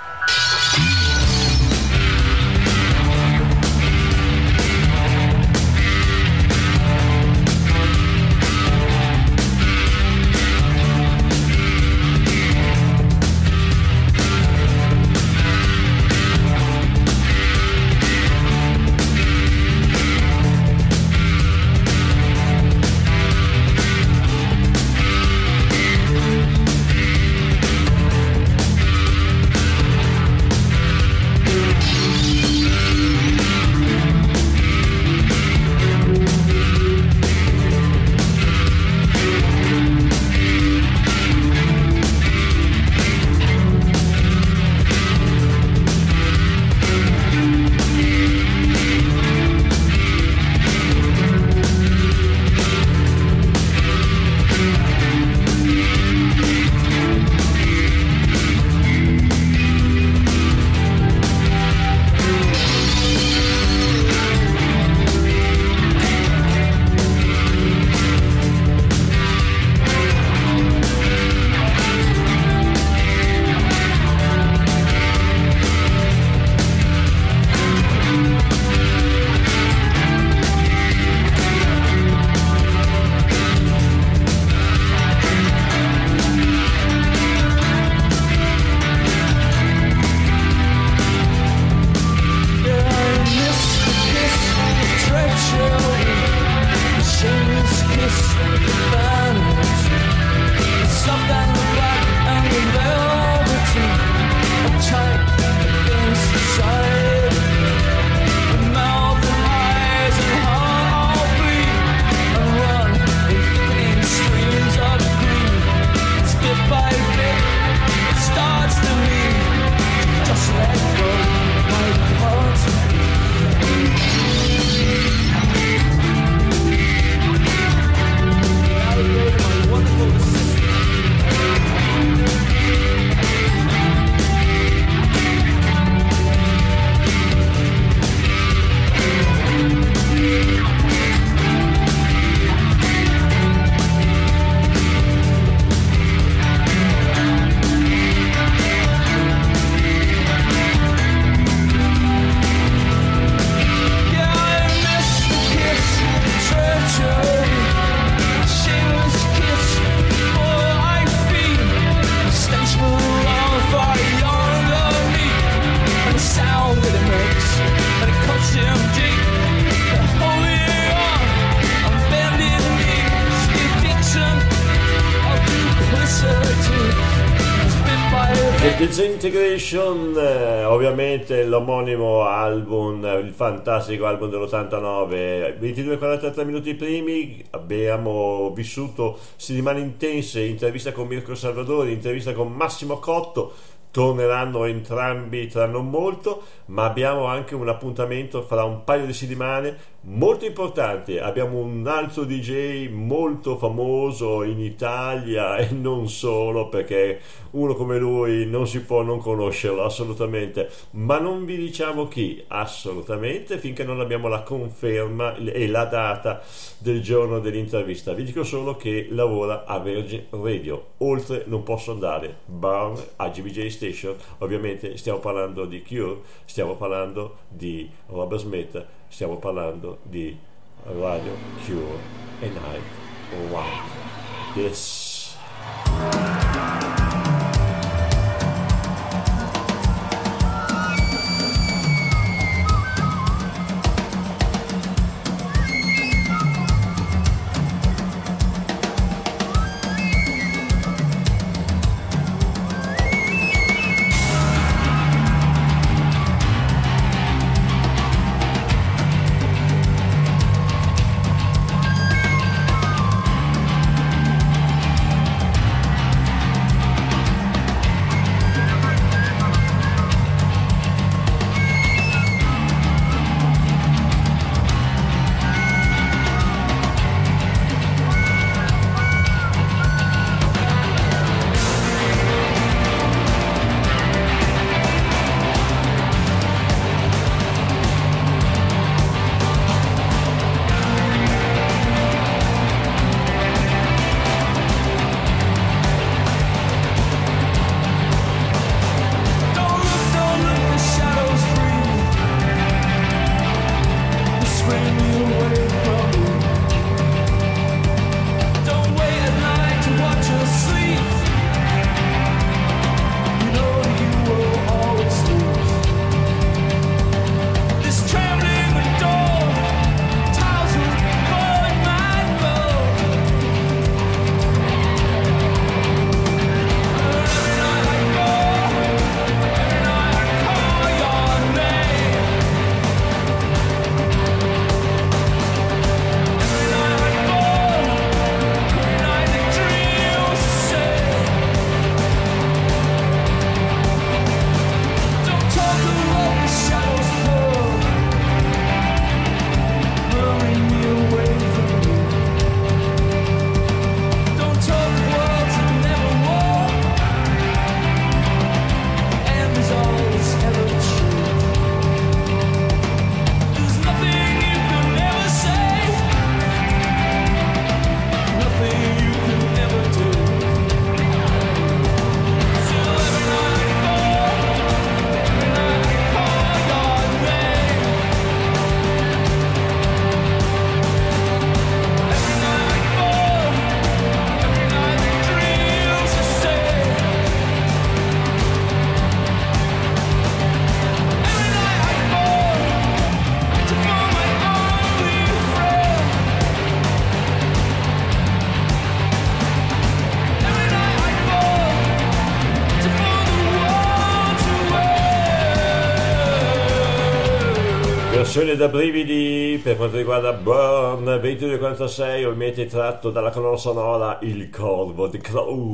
Disintegration, eh, ovviamente l'omonimo album, il fantastico album dell'ottantanove. Ventidue e quarantatré minuti primi abbiamo vissuto settimane intense, intervista con Mirko Salvadori, intervista con Massimo Cotto, torneranno entrambi tra non molto, ma abbiamo anche un appuntamento fra un paio di settimane molto importante. Abbiamo un altro D J molto famoso in Italia e non solo, perché uno come lui non si può non conoscerlo assolutamente, ma non vi diciamo chi assolutamente finché non abbiamo la conferma e la data del giorno dell'intervista. Vi dico solo che lavora a Virgin Radio, oltre non posso andare. Burn a G B J Station, ovviamente stiamo parlando di Cure, stiamo parlando di Robert Smith, stiamo parlando di Radio Cure e Night One. This versione da brividi per quanto riguarda Burn ventidue quarantasei, ovviamente tratto dalla colonna sonora Il Corvo di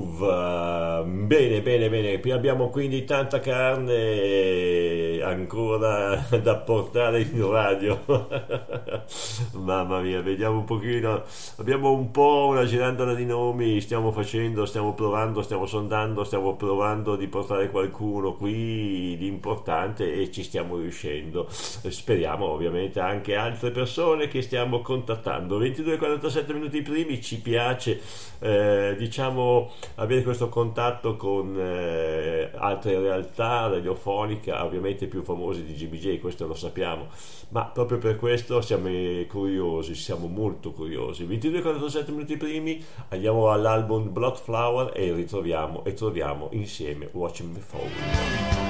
Clove. Bene, bene, bene, qui abbiamo quindi tanta carne ancora da portare in radio. Mamma mia, vediamo un pochino, abbiamo un po' una girandola di nomi, stiamo facendo, stiamo provando, stiamo sondando, stiamo provando di portare qualcuno qui di importante e ci stiamo riuscendo. Speriamo ovviamente anche altre persone che stiamo contattando. Ventidue quarantasette minuti primi, ci piace eh, diciamo avere questo contatto con eh, altre realtà radiofoniche, ovviamente più famose di G B J, questo lo sappiamo, ma proprio per questo siamo curiosi, siamo molto curiosi. Ventidue quarantasette minuti primi, andiamo all'album Bloodflower e ritroviamo e troviamo insieme Watching Me Fall.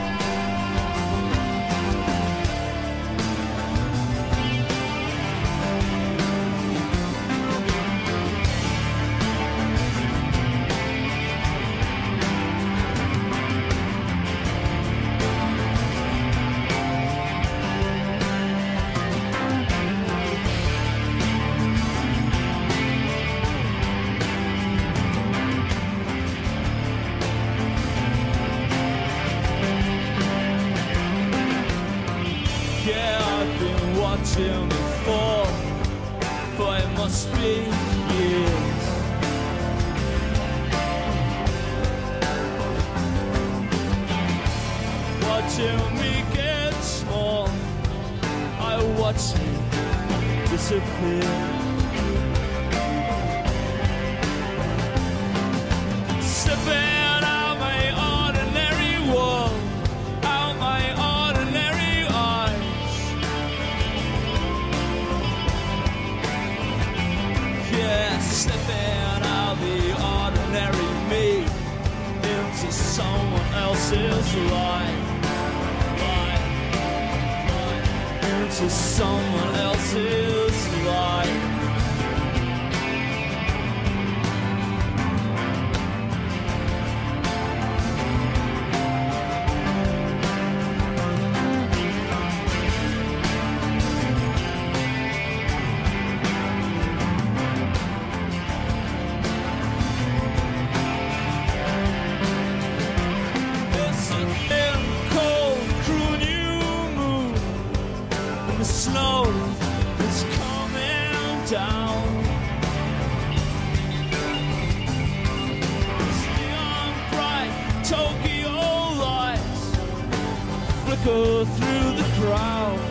Yeah, I've been watching before, for it must be years. Watching me get small, I watch me disappear. Slipping out my ordinary world, out my ordinary eyes. Yeah, slipping out the ordinary me into someone else's life. To someone else's life. It's a thin, cold, cruel new moon. The snow is coming down. It's neon bright Tokyo lights flicker through the crowd.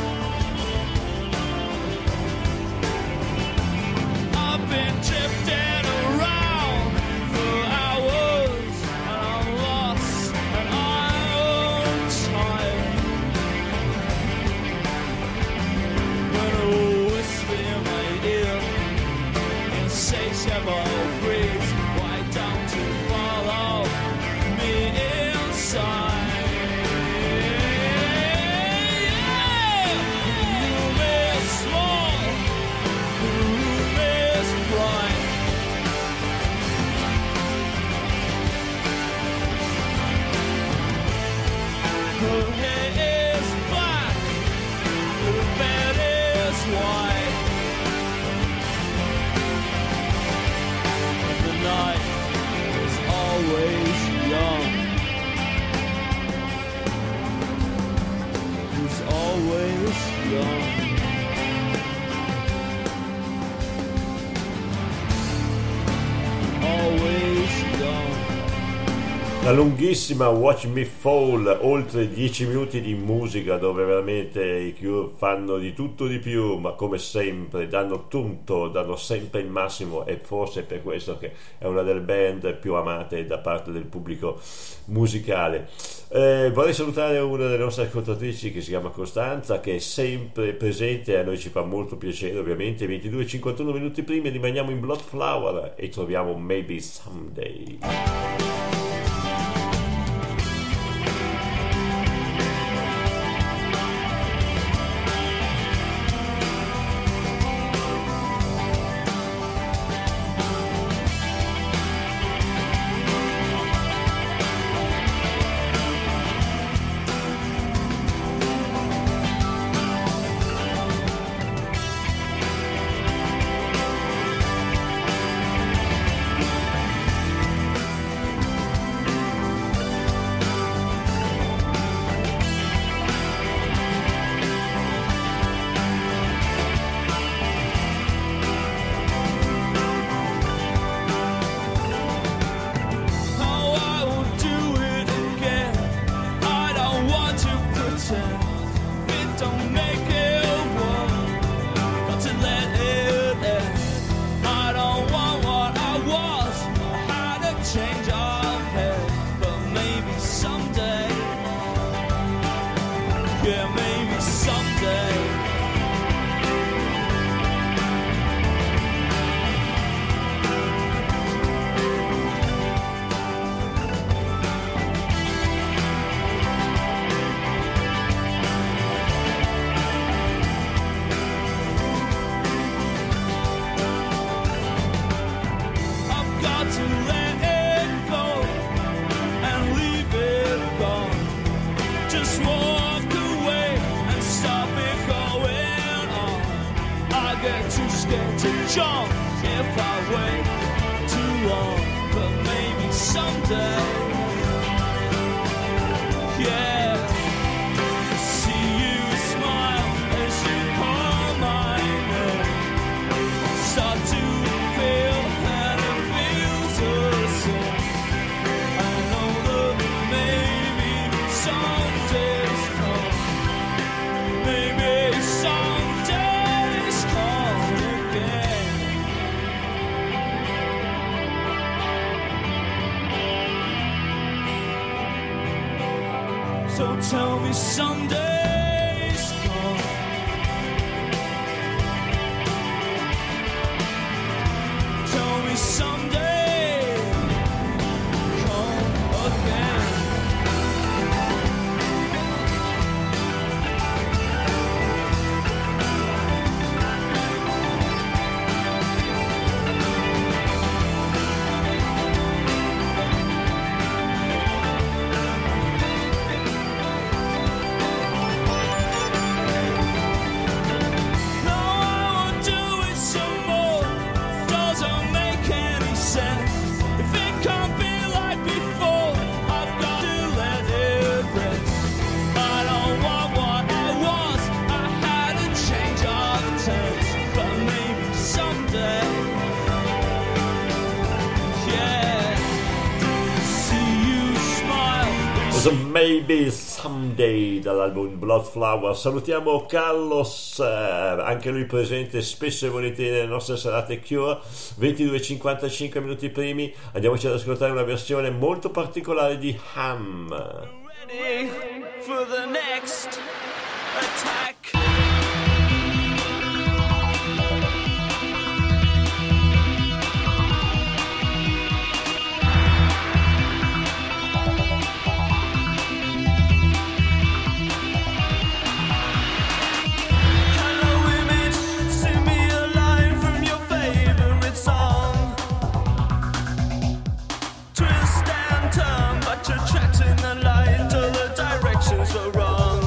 I've been drifting around for hours and I'm lost and I'm tired. Insatiable breeze, why don't you follow me inside? Yeah! The room is small, the room is bright. Her hair is black, her bed is white. Night is always young. Is always young. Always young. La lunghissima Watch Me Fall, oltre dieci minuti di musica dove veramente i Cure fanno di tutto di più, ma come sempre danno tutto, danno sempre il massimo, e forse è per questo che è una delle band più amate da parte del pubblico musicale. Eh, vorrei salutare una delle nostre ascoltatrici che si chiama Costanza, che è sempre presente, a noi ci fa molto piacere ovviamente. Ventidue e cinquantuno minuti prima rimaniamo in Blood Flower e troviamo Maybe Someday. jump if I wait too long, but maybe someday, yeah, see you smile. was Maybe Someday dall'album Bloodflower. Salutiamo Carlos, eh, anche lui presente spesso e volentieri nelle nostre serate Cure. Ventidue e cinquantacinque minuti primi, andiamoci ad ascoltare una versione molto particolare di Ham. Ready for the next attack. Attracting the light, all the directions were wrong.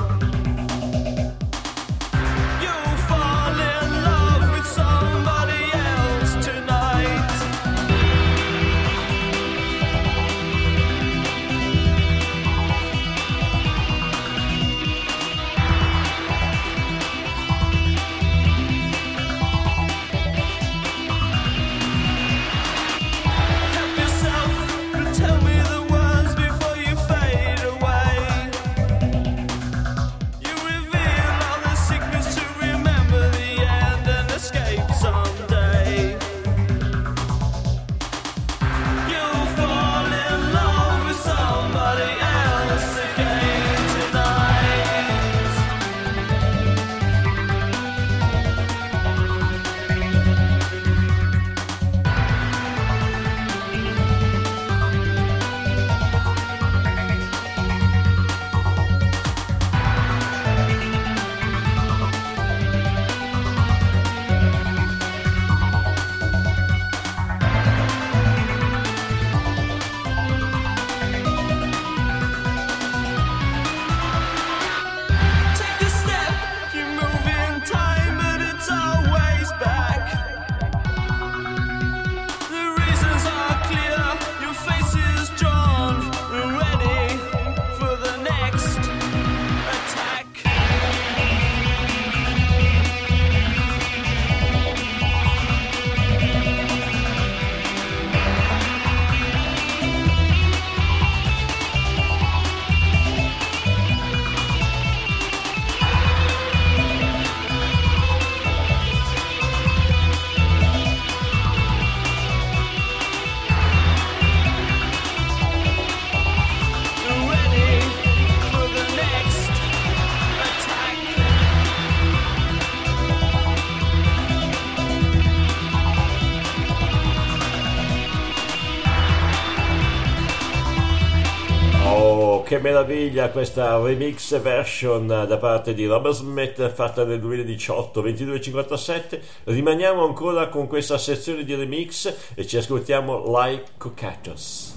che meraviglia questa remix version da parte di Robert Smith fatta nel duemiladiciotto. Ventidue e cinquantasette, rimaniamo ancora con questa sezione di remix e ci ascoltiamo Like Cocatus.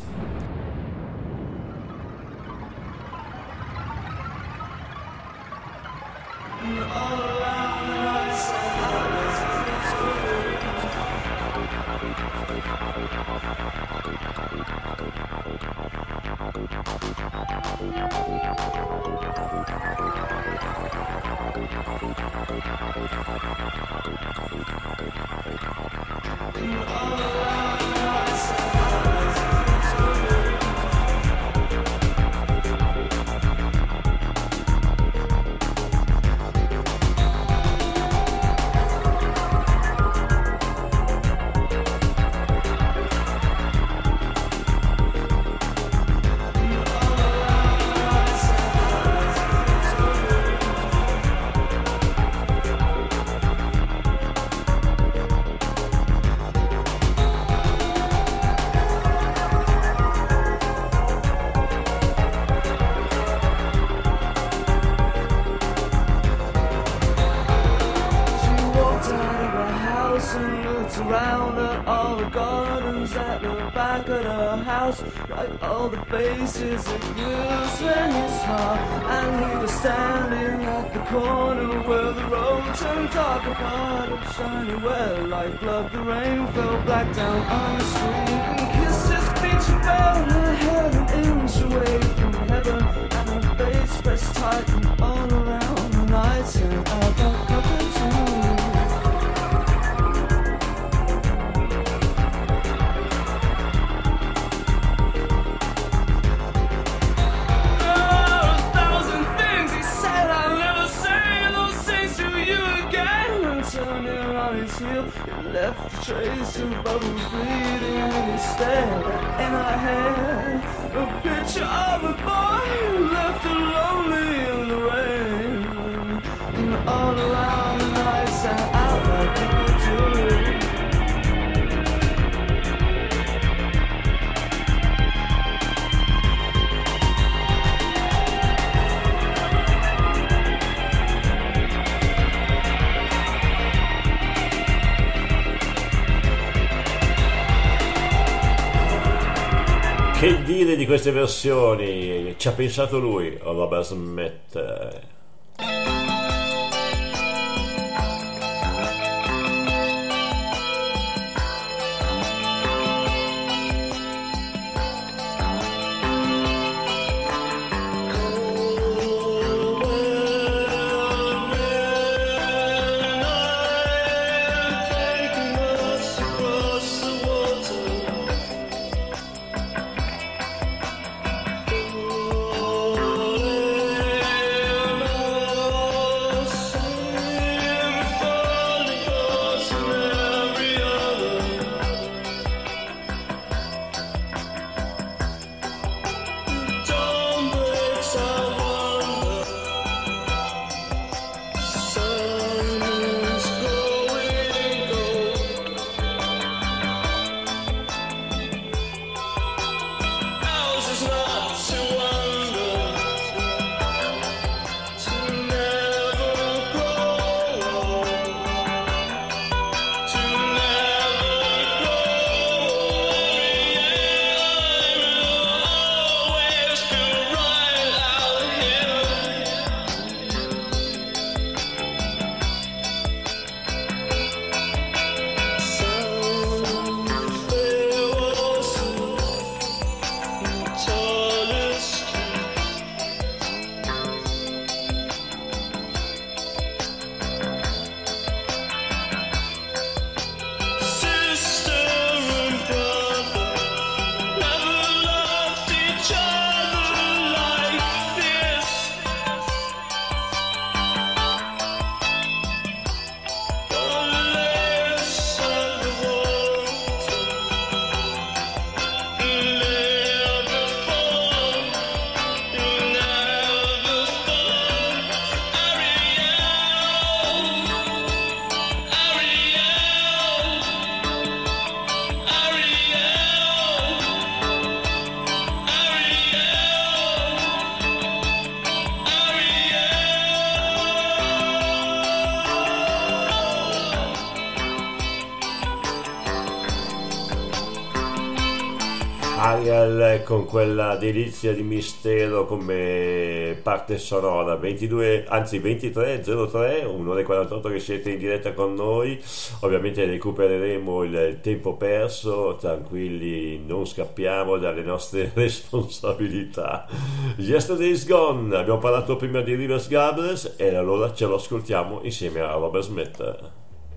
Like all the faces it gives when you smile. And he was standing at the corner where the road turned dark apart of shiny wet like blood. The rain fell black down on the street and kissed his beach about her head an inch away from heaven. And her face pressed tight and all around the nights and I got covered too. his heel. He left a trace of bubbles bleeding and he stared in her hair. A picture of a boy who left her lonely in the rain. And all around the night sang out like people do. Che dire di queste versioni? Ci ha pensato lui, Robert Smith. Ariel con quella delizia di mistero come parte sonora. Ventidue, anzi ventitré zero tre, un'ora e quarantotto che siete in diretta con noi. Ovviamente recupereremo il tempo perso, tranquilli, non scappiamo dalle nostre responsabilità. Yesterday's Gone, abbiamo parlato prima di Rivers Gables e allora ce lo ascoltiamo insieme a Robert Smith.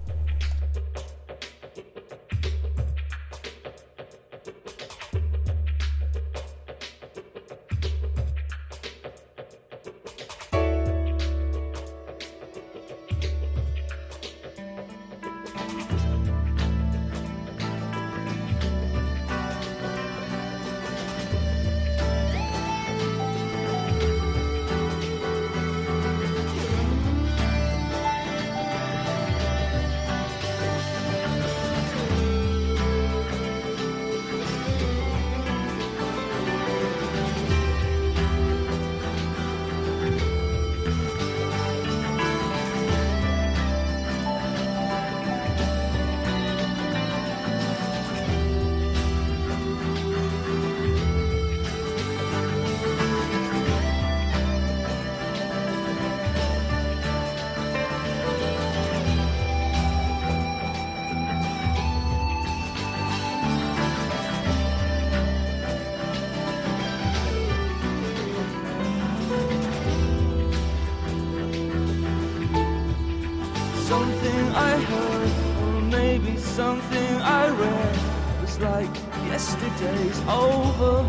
Something I heard, or maybe something I read, was like yesterday's over.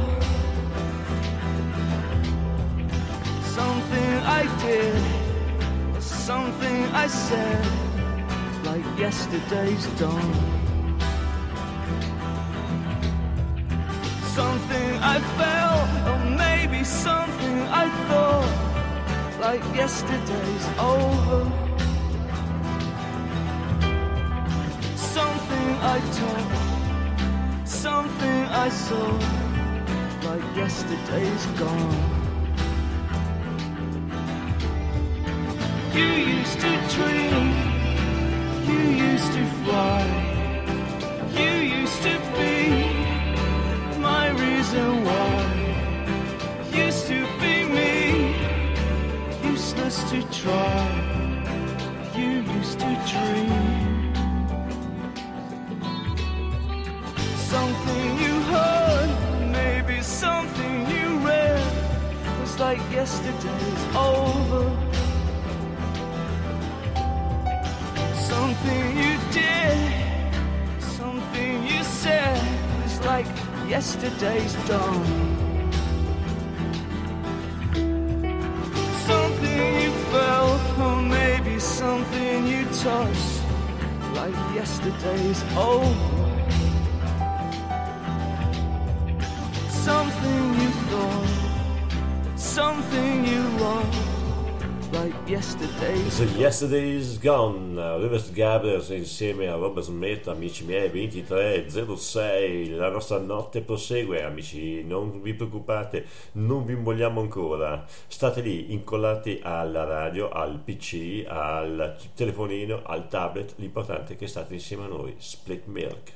Something I did, or something I said, like yesterday's dawn. Something I felt, or maybe something I thought, like yesterday's over. Something I touched, something I saw, like yesterday's gone. You used to dream, you used to fly, you used to be my reason why. Used to be me, useless to try. You used to dream. Something you heard, maybe something you read, was like yesterday's over. Something you did, something you said, was like yesterday's dawn. Something you felt, or maybe something you touched, like yesterday's over. Something you thought, something you loved, like yesterday's The Yesterday's Gone, Rivers Gathers insieme a Robert Smith, amici miei. Ventitré zero sei, la nostra notte prosegue, amici, non vi preoccupate, non vi imboliamo ancora, state lì incollati alla radio, al pc, al telefonino, al tablet, l'importante è che state insieme a noi. Split Milk.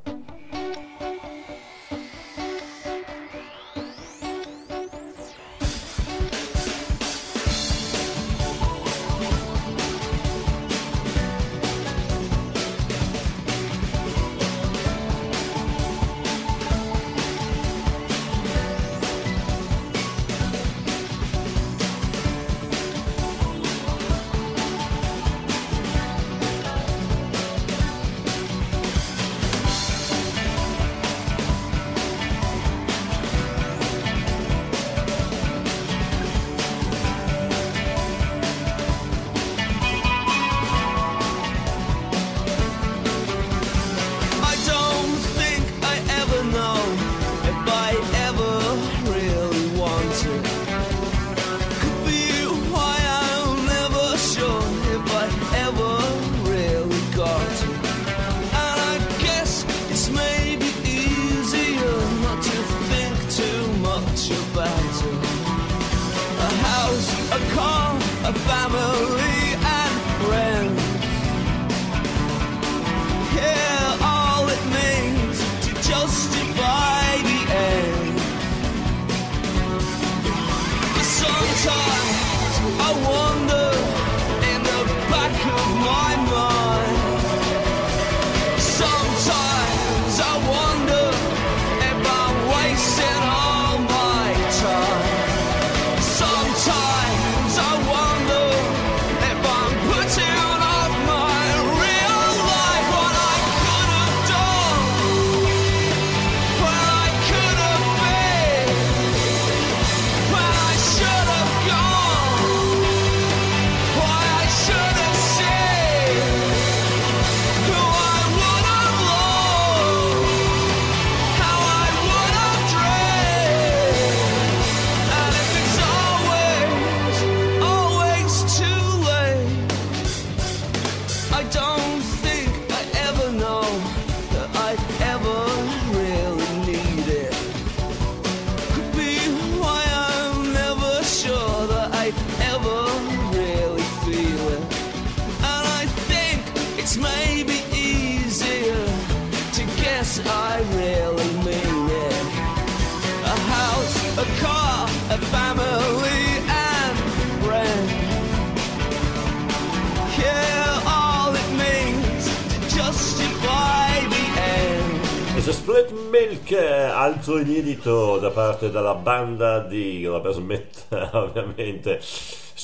Split Milk, altro inedito da parte della banda di Robert Smith, ovviamente.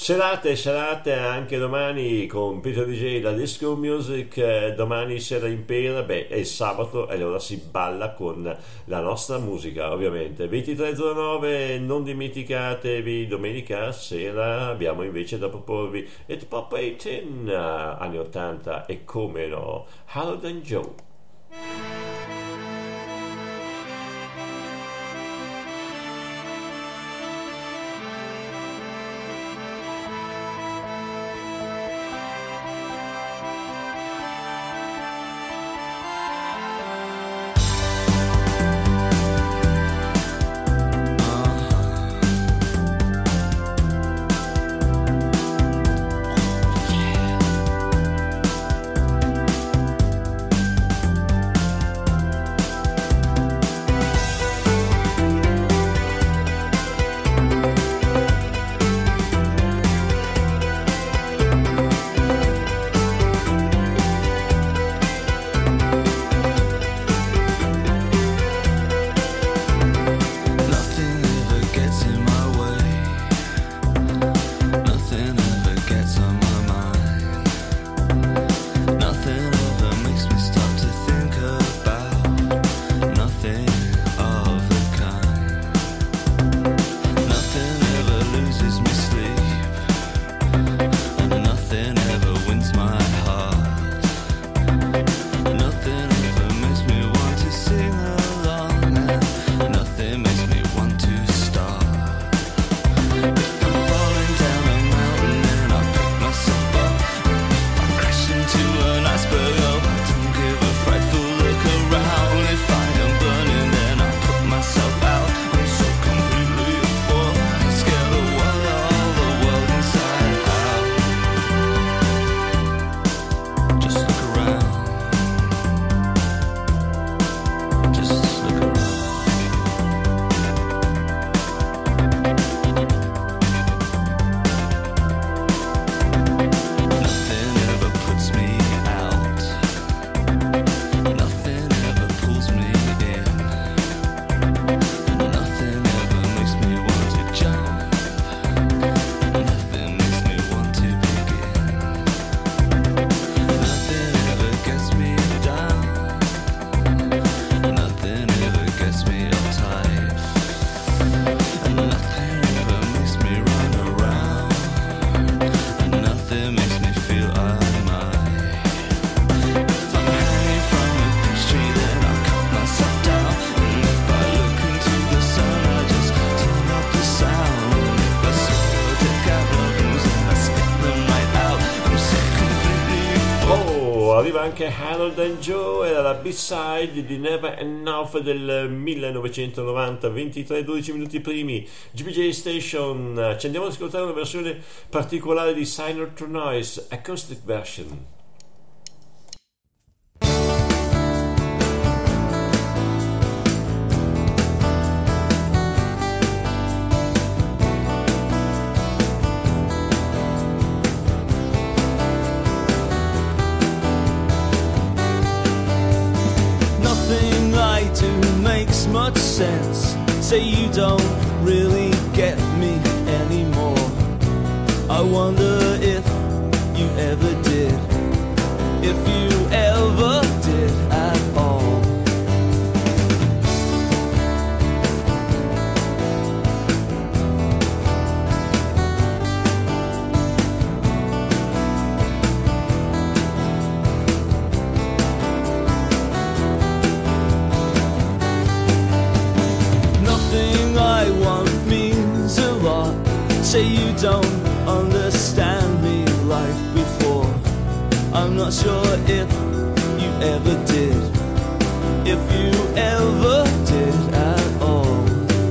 Serate e serate anche domani con Peter D J da Disco Music. Eh, domani sera in Pera, beh, è il sabato e allora si balla con la nostra musica, ovviamente. ventitré e zero nove, non dimenticatevi, domenica sera abbiamo invece da proporvi It Pop diciotto, anni ottanta e come no, Harold and Joe. Arriva anche Harold and Joe, era la B-side di Never Enough del millenovecentonovanta, ventitré e dodici minuti primi, G B J Station. Ci andiamo ad ascoltare una versione particolare di Sign to Noise, acoustic version. Much sense. Say you don't really get me anymore. I wonder if you ever did, if you ever did at all. Say you don't understand me like before. I'm not sure if you ever did, if you ever did at all.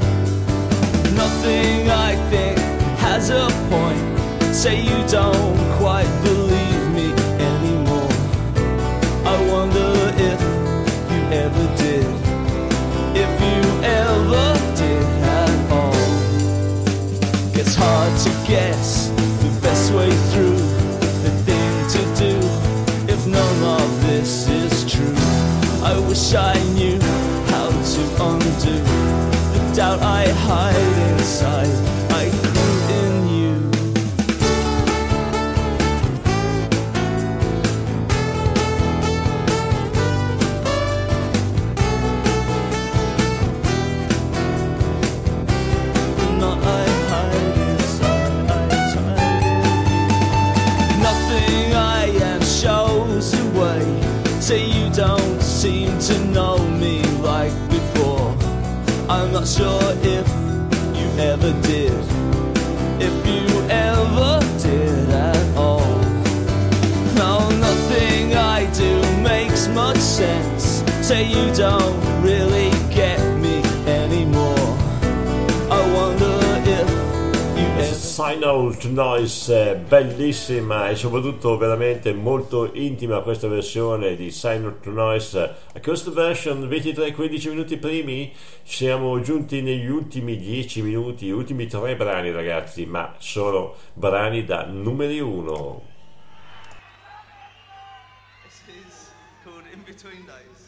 Nothing I think has a point. Say you don't quite believe me anymore. I wonder if you ever did, if you ever did at all. It's hard to guess the best way through, the thing to do if none of this is true. I wish I knew how to undo the doubt I hide inside. I grew in you. I'm not sure if you ever did, if you ever did at all. No, nothing I do makes much sense. Say you don't really get me anymore. I wonder if you ever... Signal to Noise, eh, bellissima e soprattutto veramente molto intima questa versione di Signal to Noise. A questa version ventitré quindici minuti primi, siamo giunti negli ultimi dieci minuti, ultimi tre brani ragazzi, ma sono brani da numeri uno. This is called In Between Days.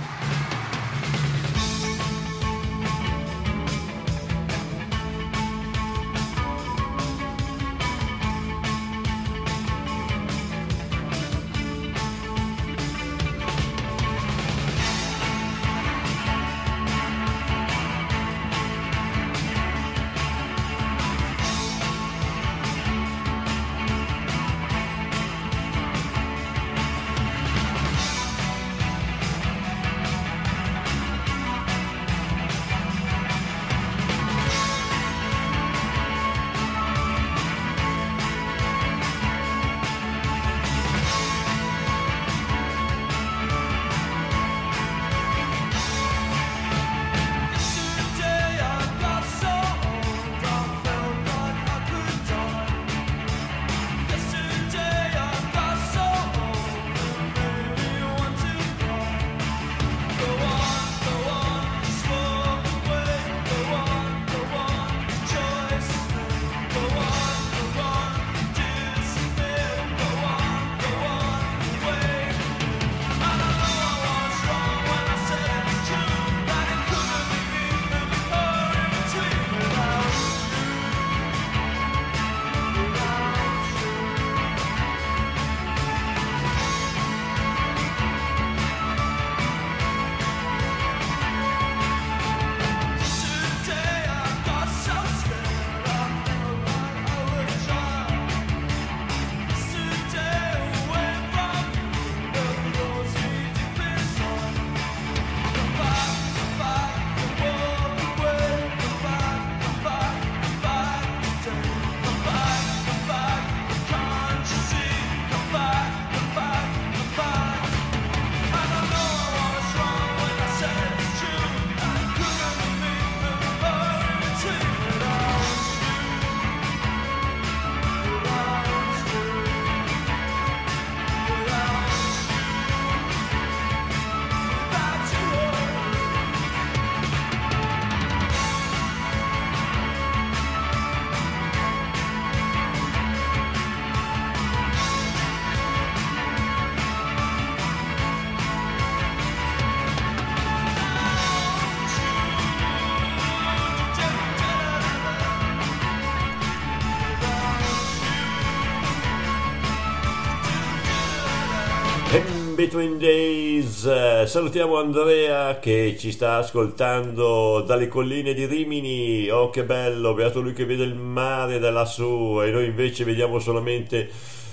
In Between Days, eh, salutiamo Andrea che ci sta ascoltando dalle colline di Rimini. Oh che bello, beato lui che vede il mare da lassù, e noi invece vediamo solamente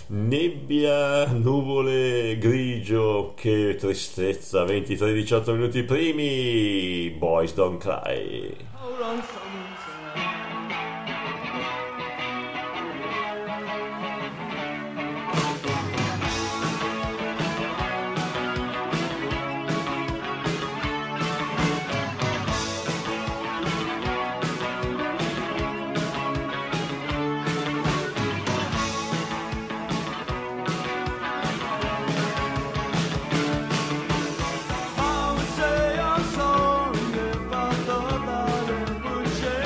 nebbia, nuvole, grigio. Che tristezza. Ventitré diciotto minuti primi, Boys Don't Cry. Hold on, someone's I would say I'm sorry if I thought that it would change.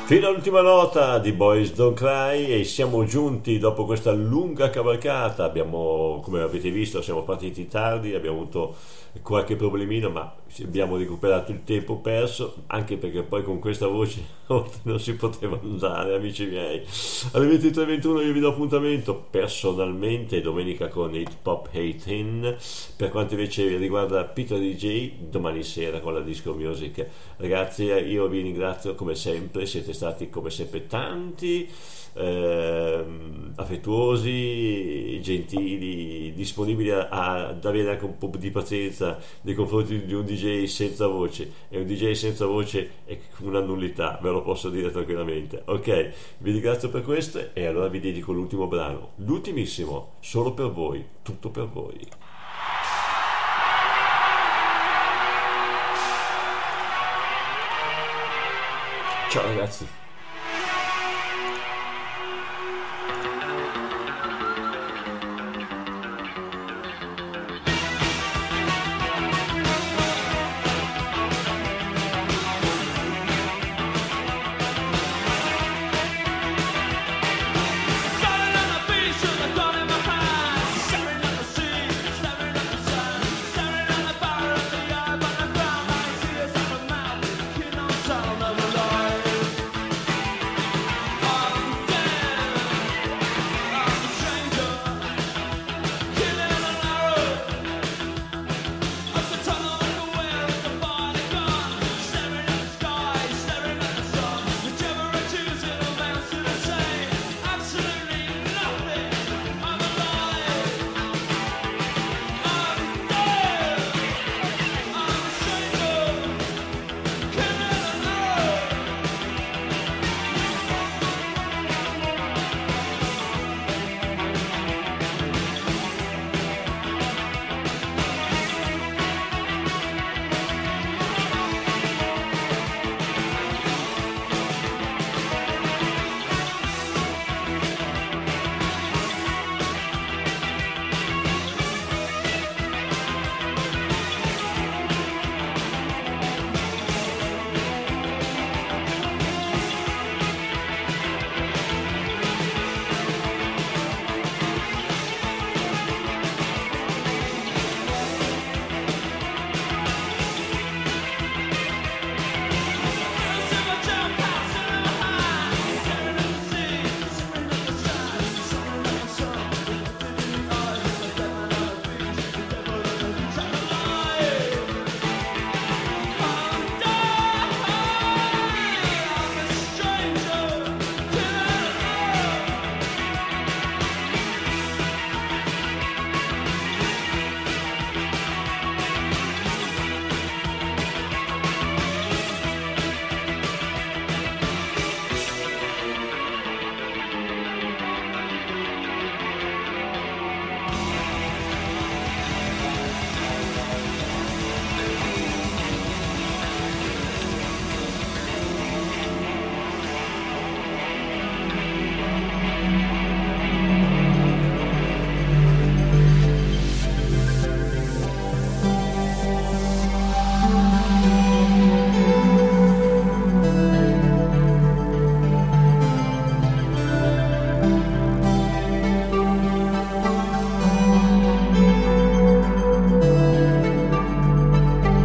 Fino all'ultima nota di Boys Don't Cry e siamo giunti dopo questa lunga cavalcata. Abbiamo, come avete visto, siamo partiti tardi, abbiamo avuto qualche problemino, ma abbiamo recuperato il tempo perso, anche perché poi con questa voce non si poteva andare, amici miei. Alle ventitré e ventuno io vi do appuntamento personalmente domenica con Hip Hop eighteen. Per quanto invece riguarda Peter D J, domani sera con la Disco Music. Ragazzi, io vi ringrazio come sempre, siete stati come sempre tanti, ehm, affettuosi, gentili, disponibili a, ad avere anche un po' di pazienza nei confronti di un D J senza voce, e un D J senza voce è una nullità, ve lo posso dire tranquillamente. Ok, vi ringrazio per questo e allora vi dedico l'ultimo brano, l'ultimissimo, solo per voi, tutto per voi. Ciao ragazzi.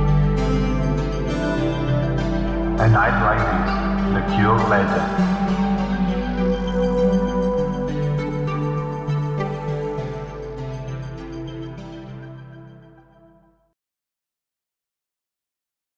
A night like this, the Cure legend.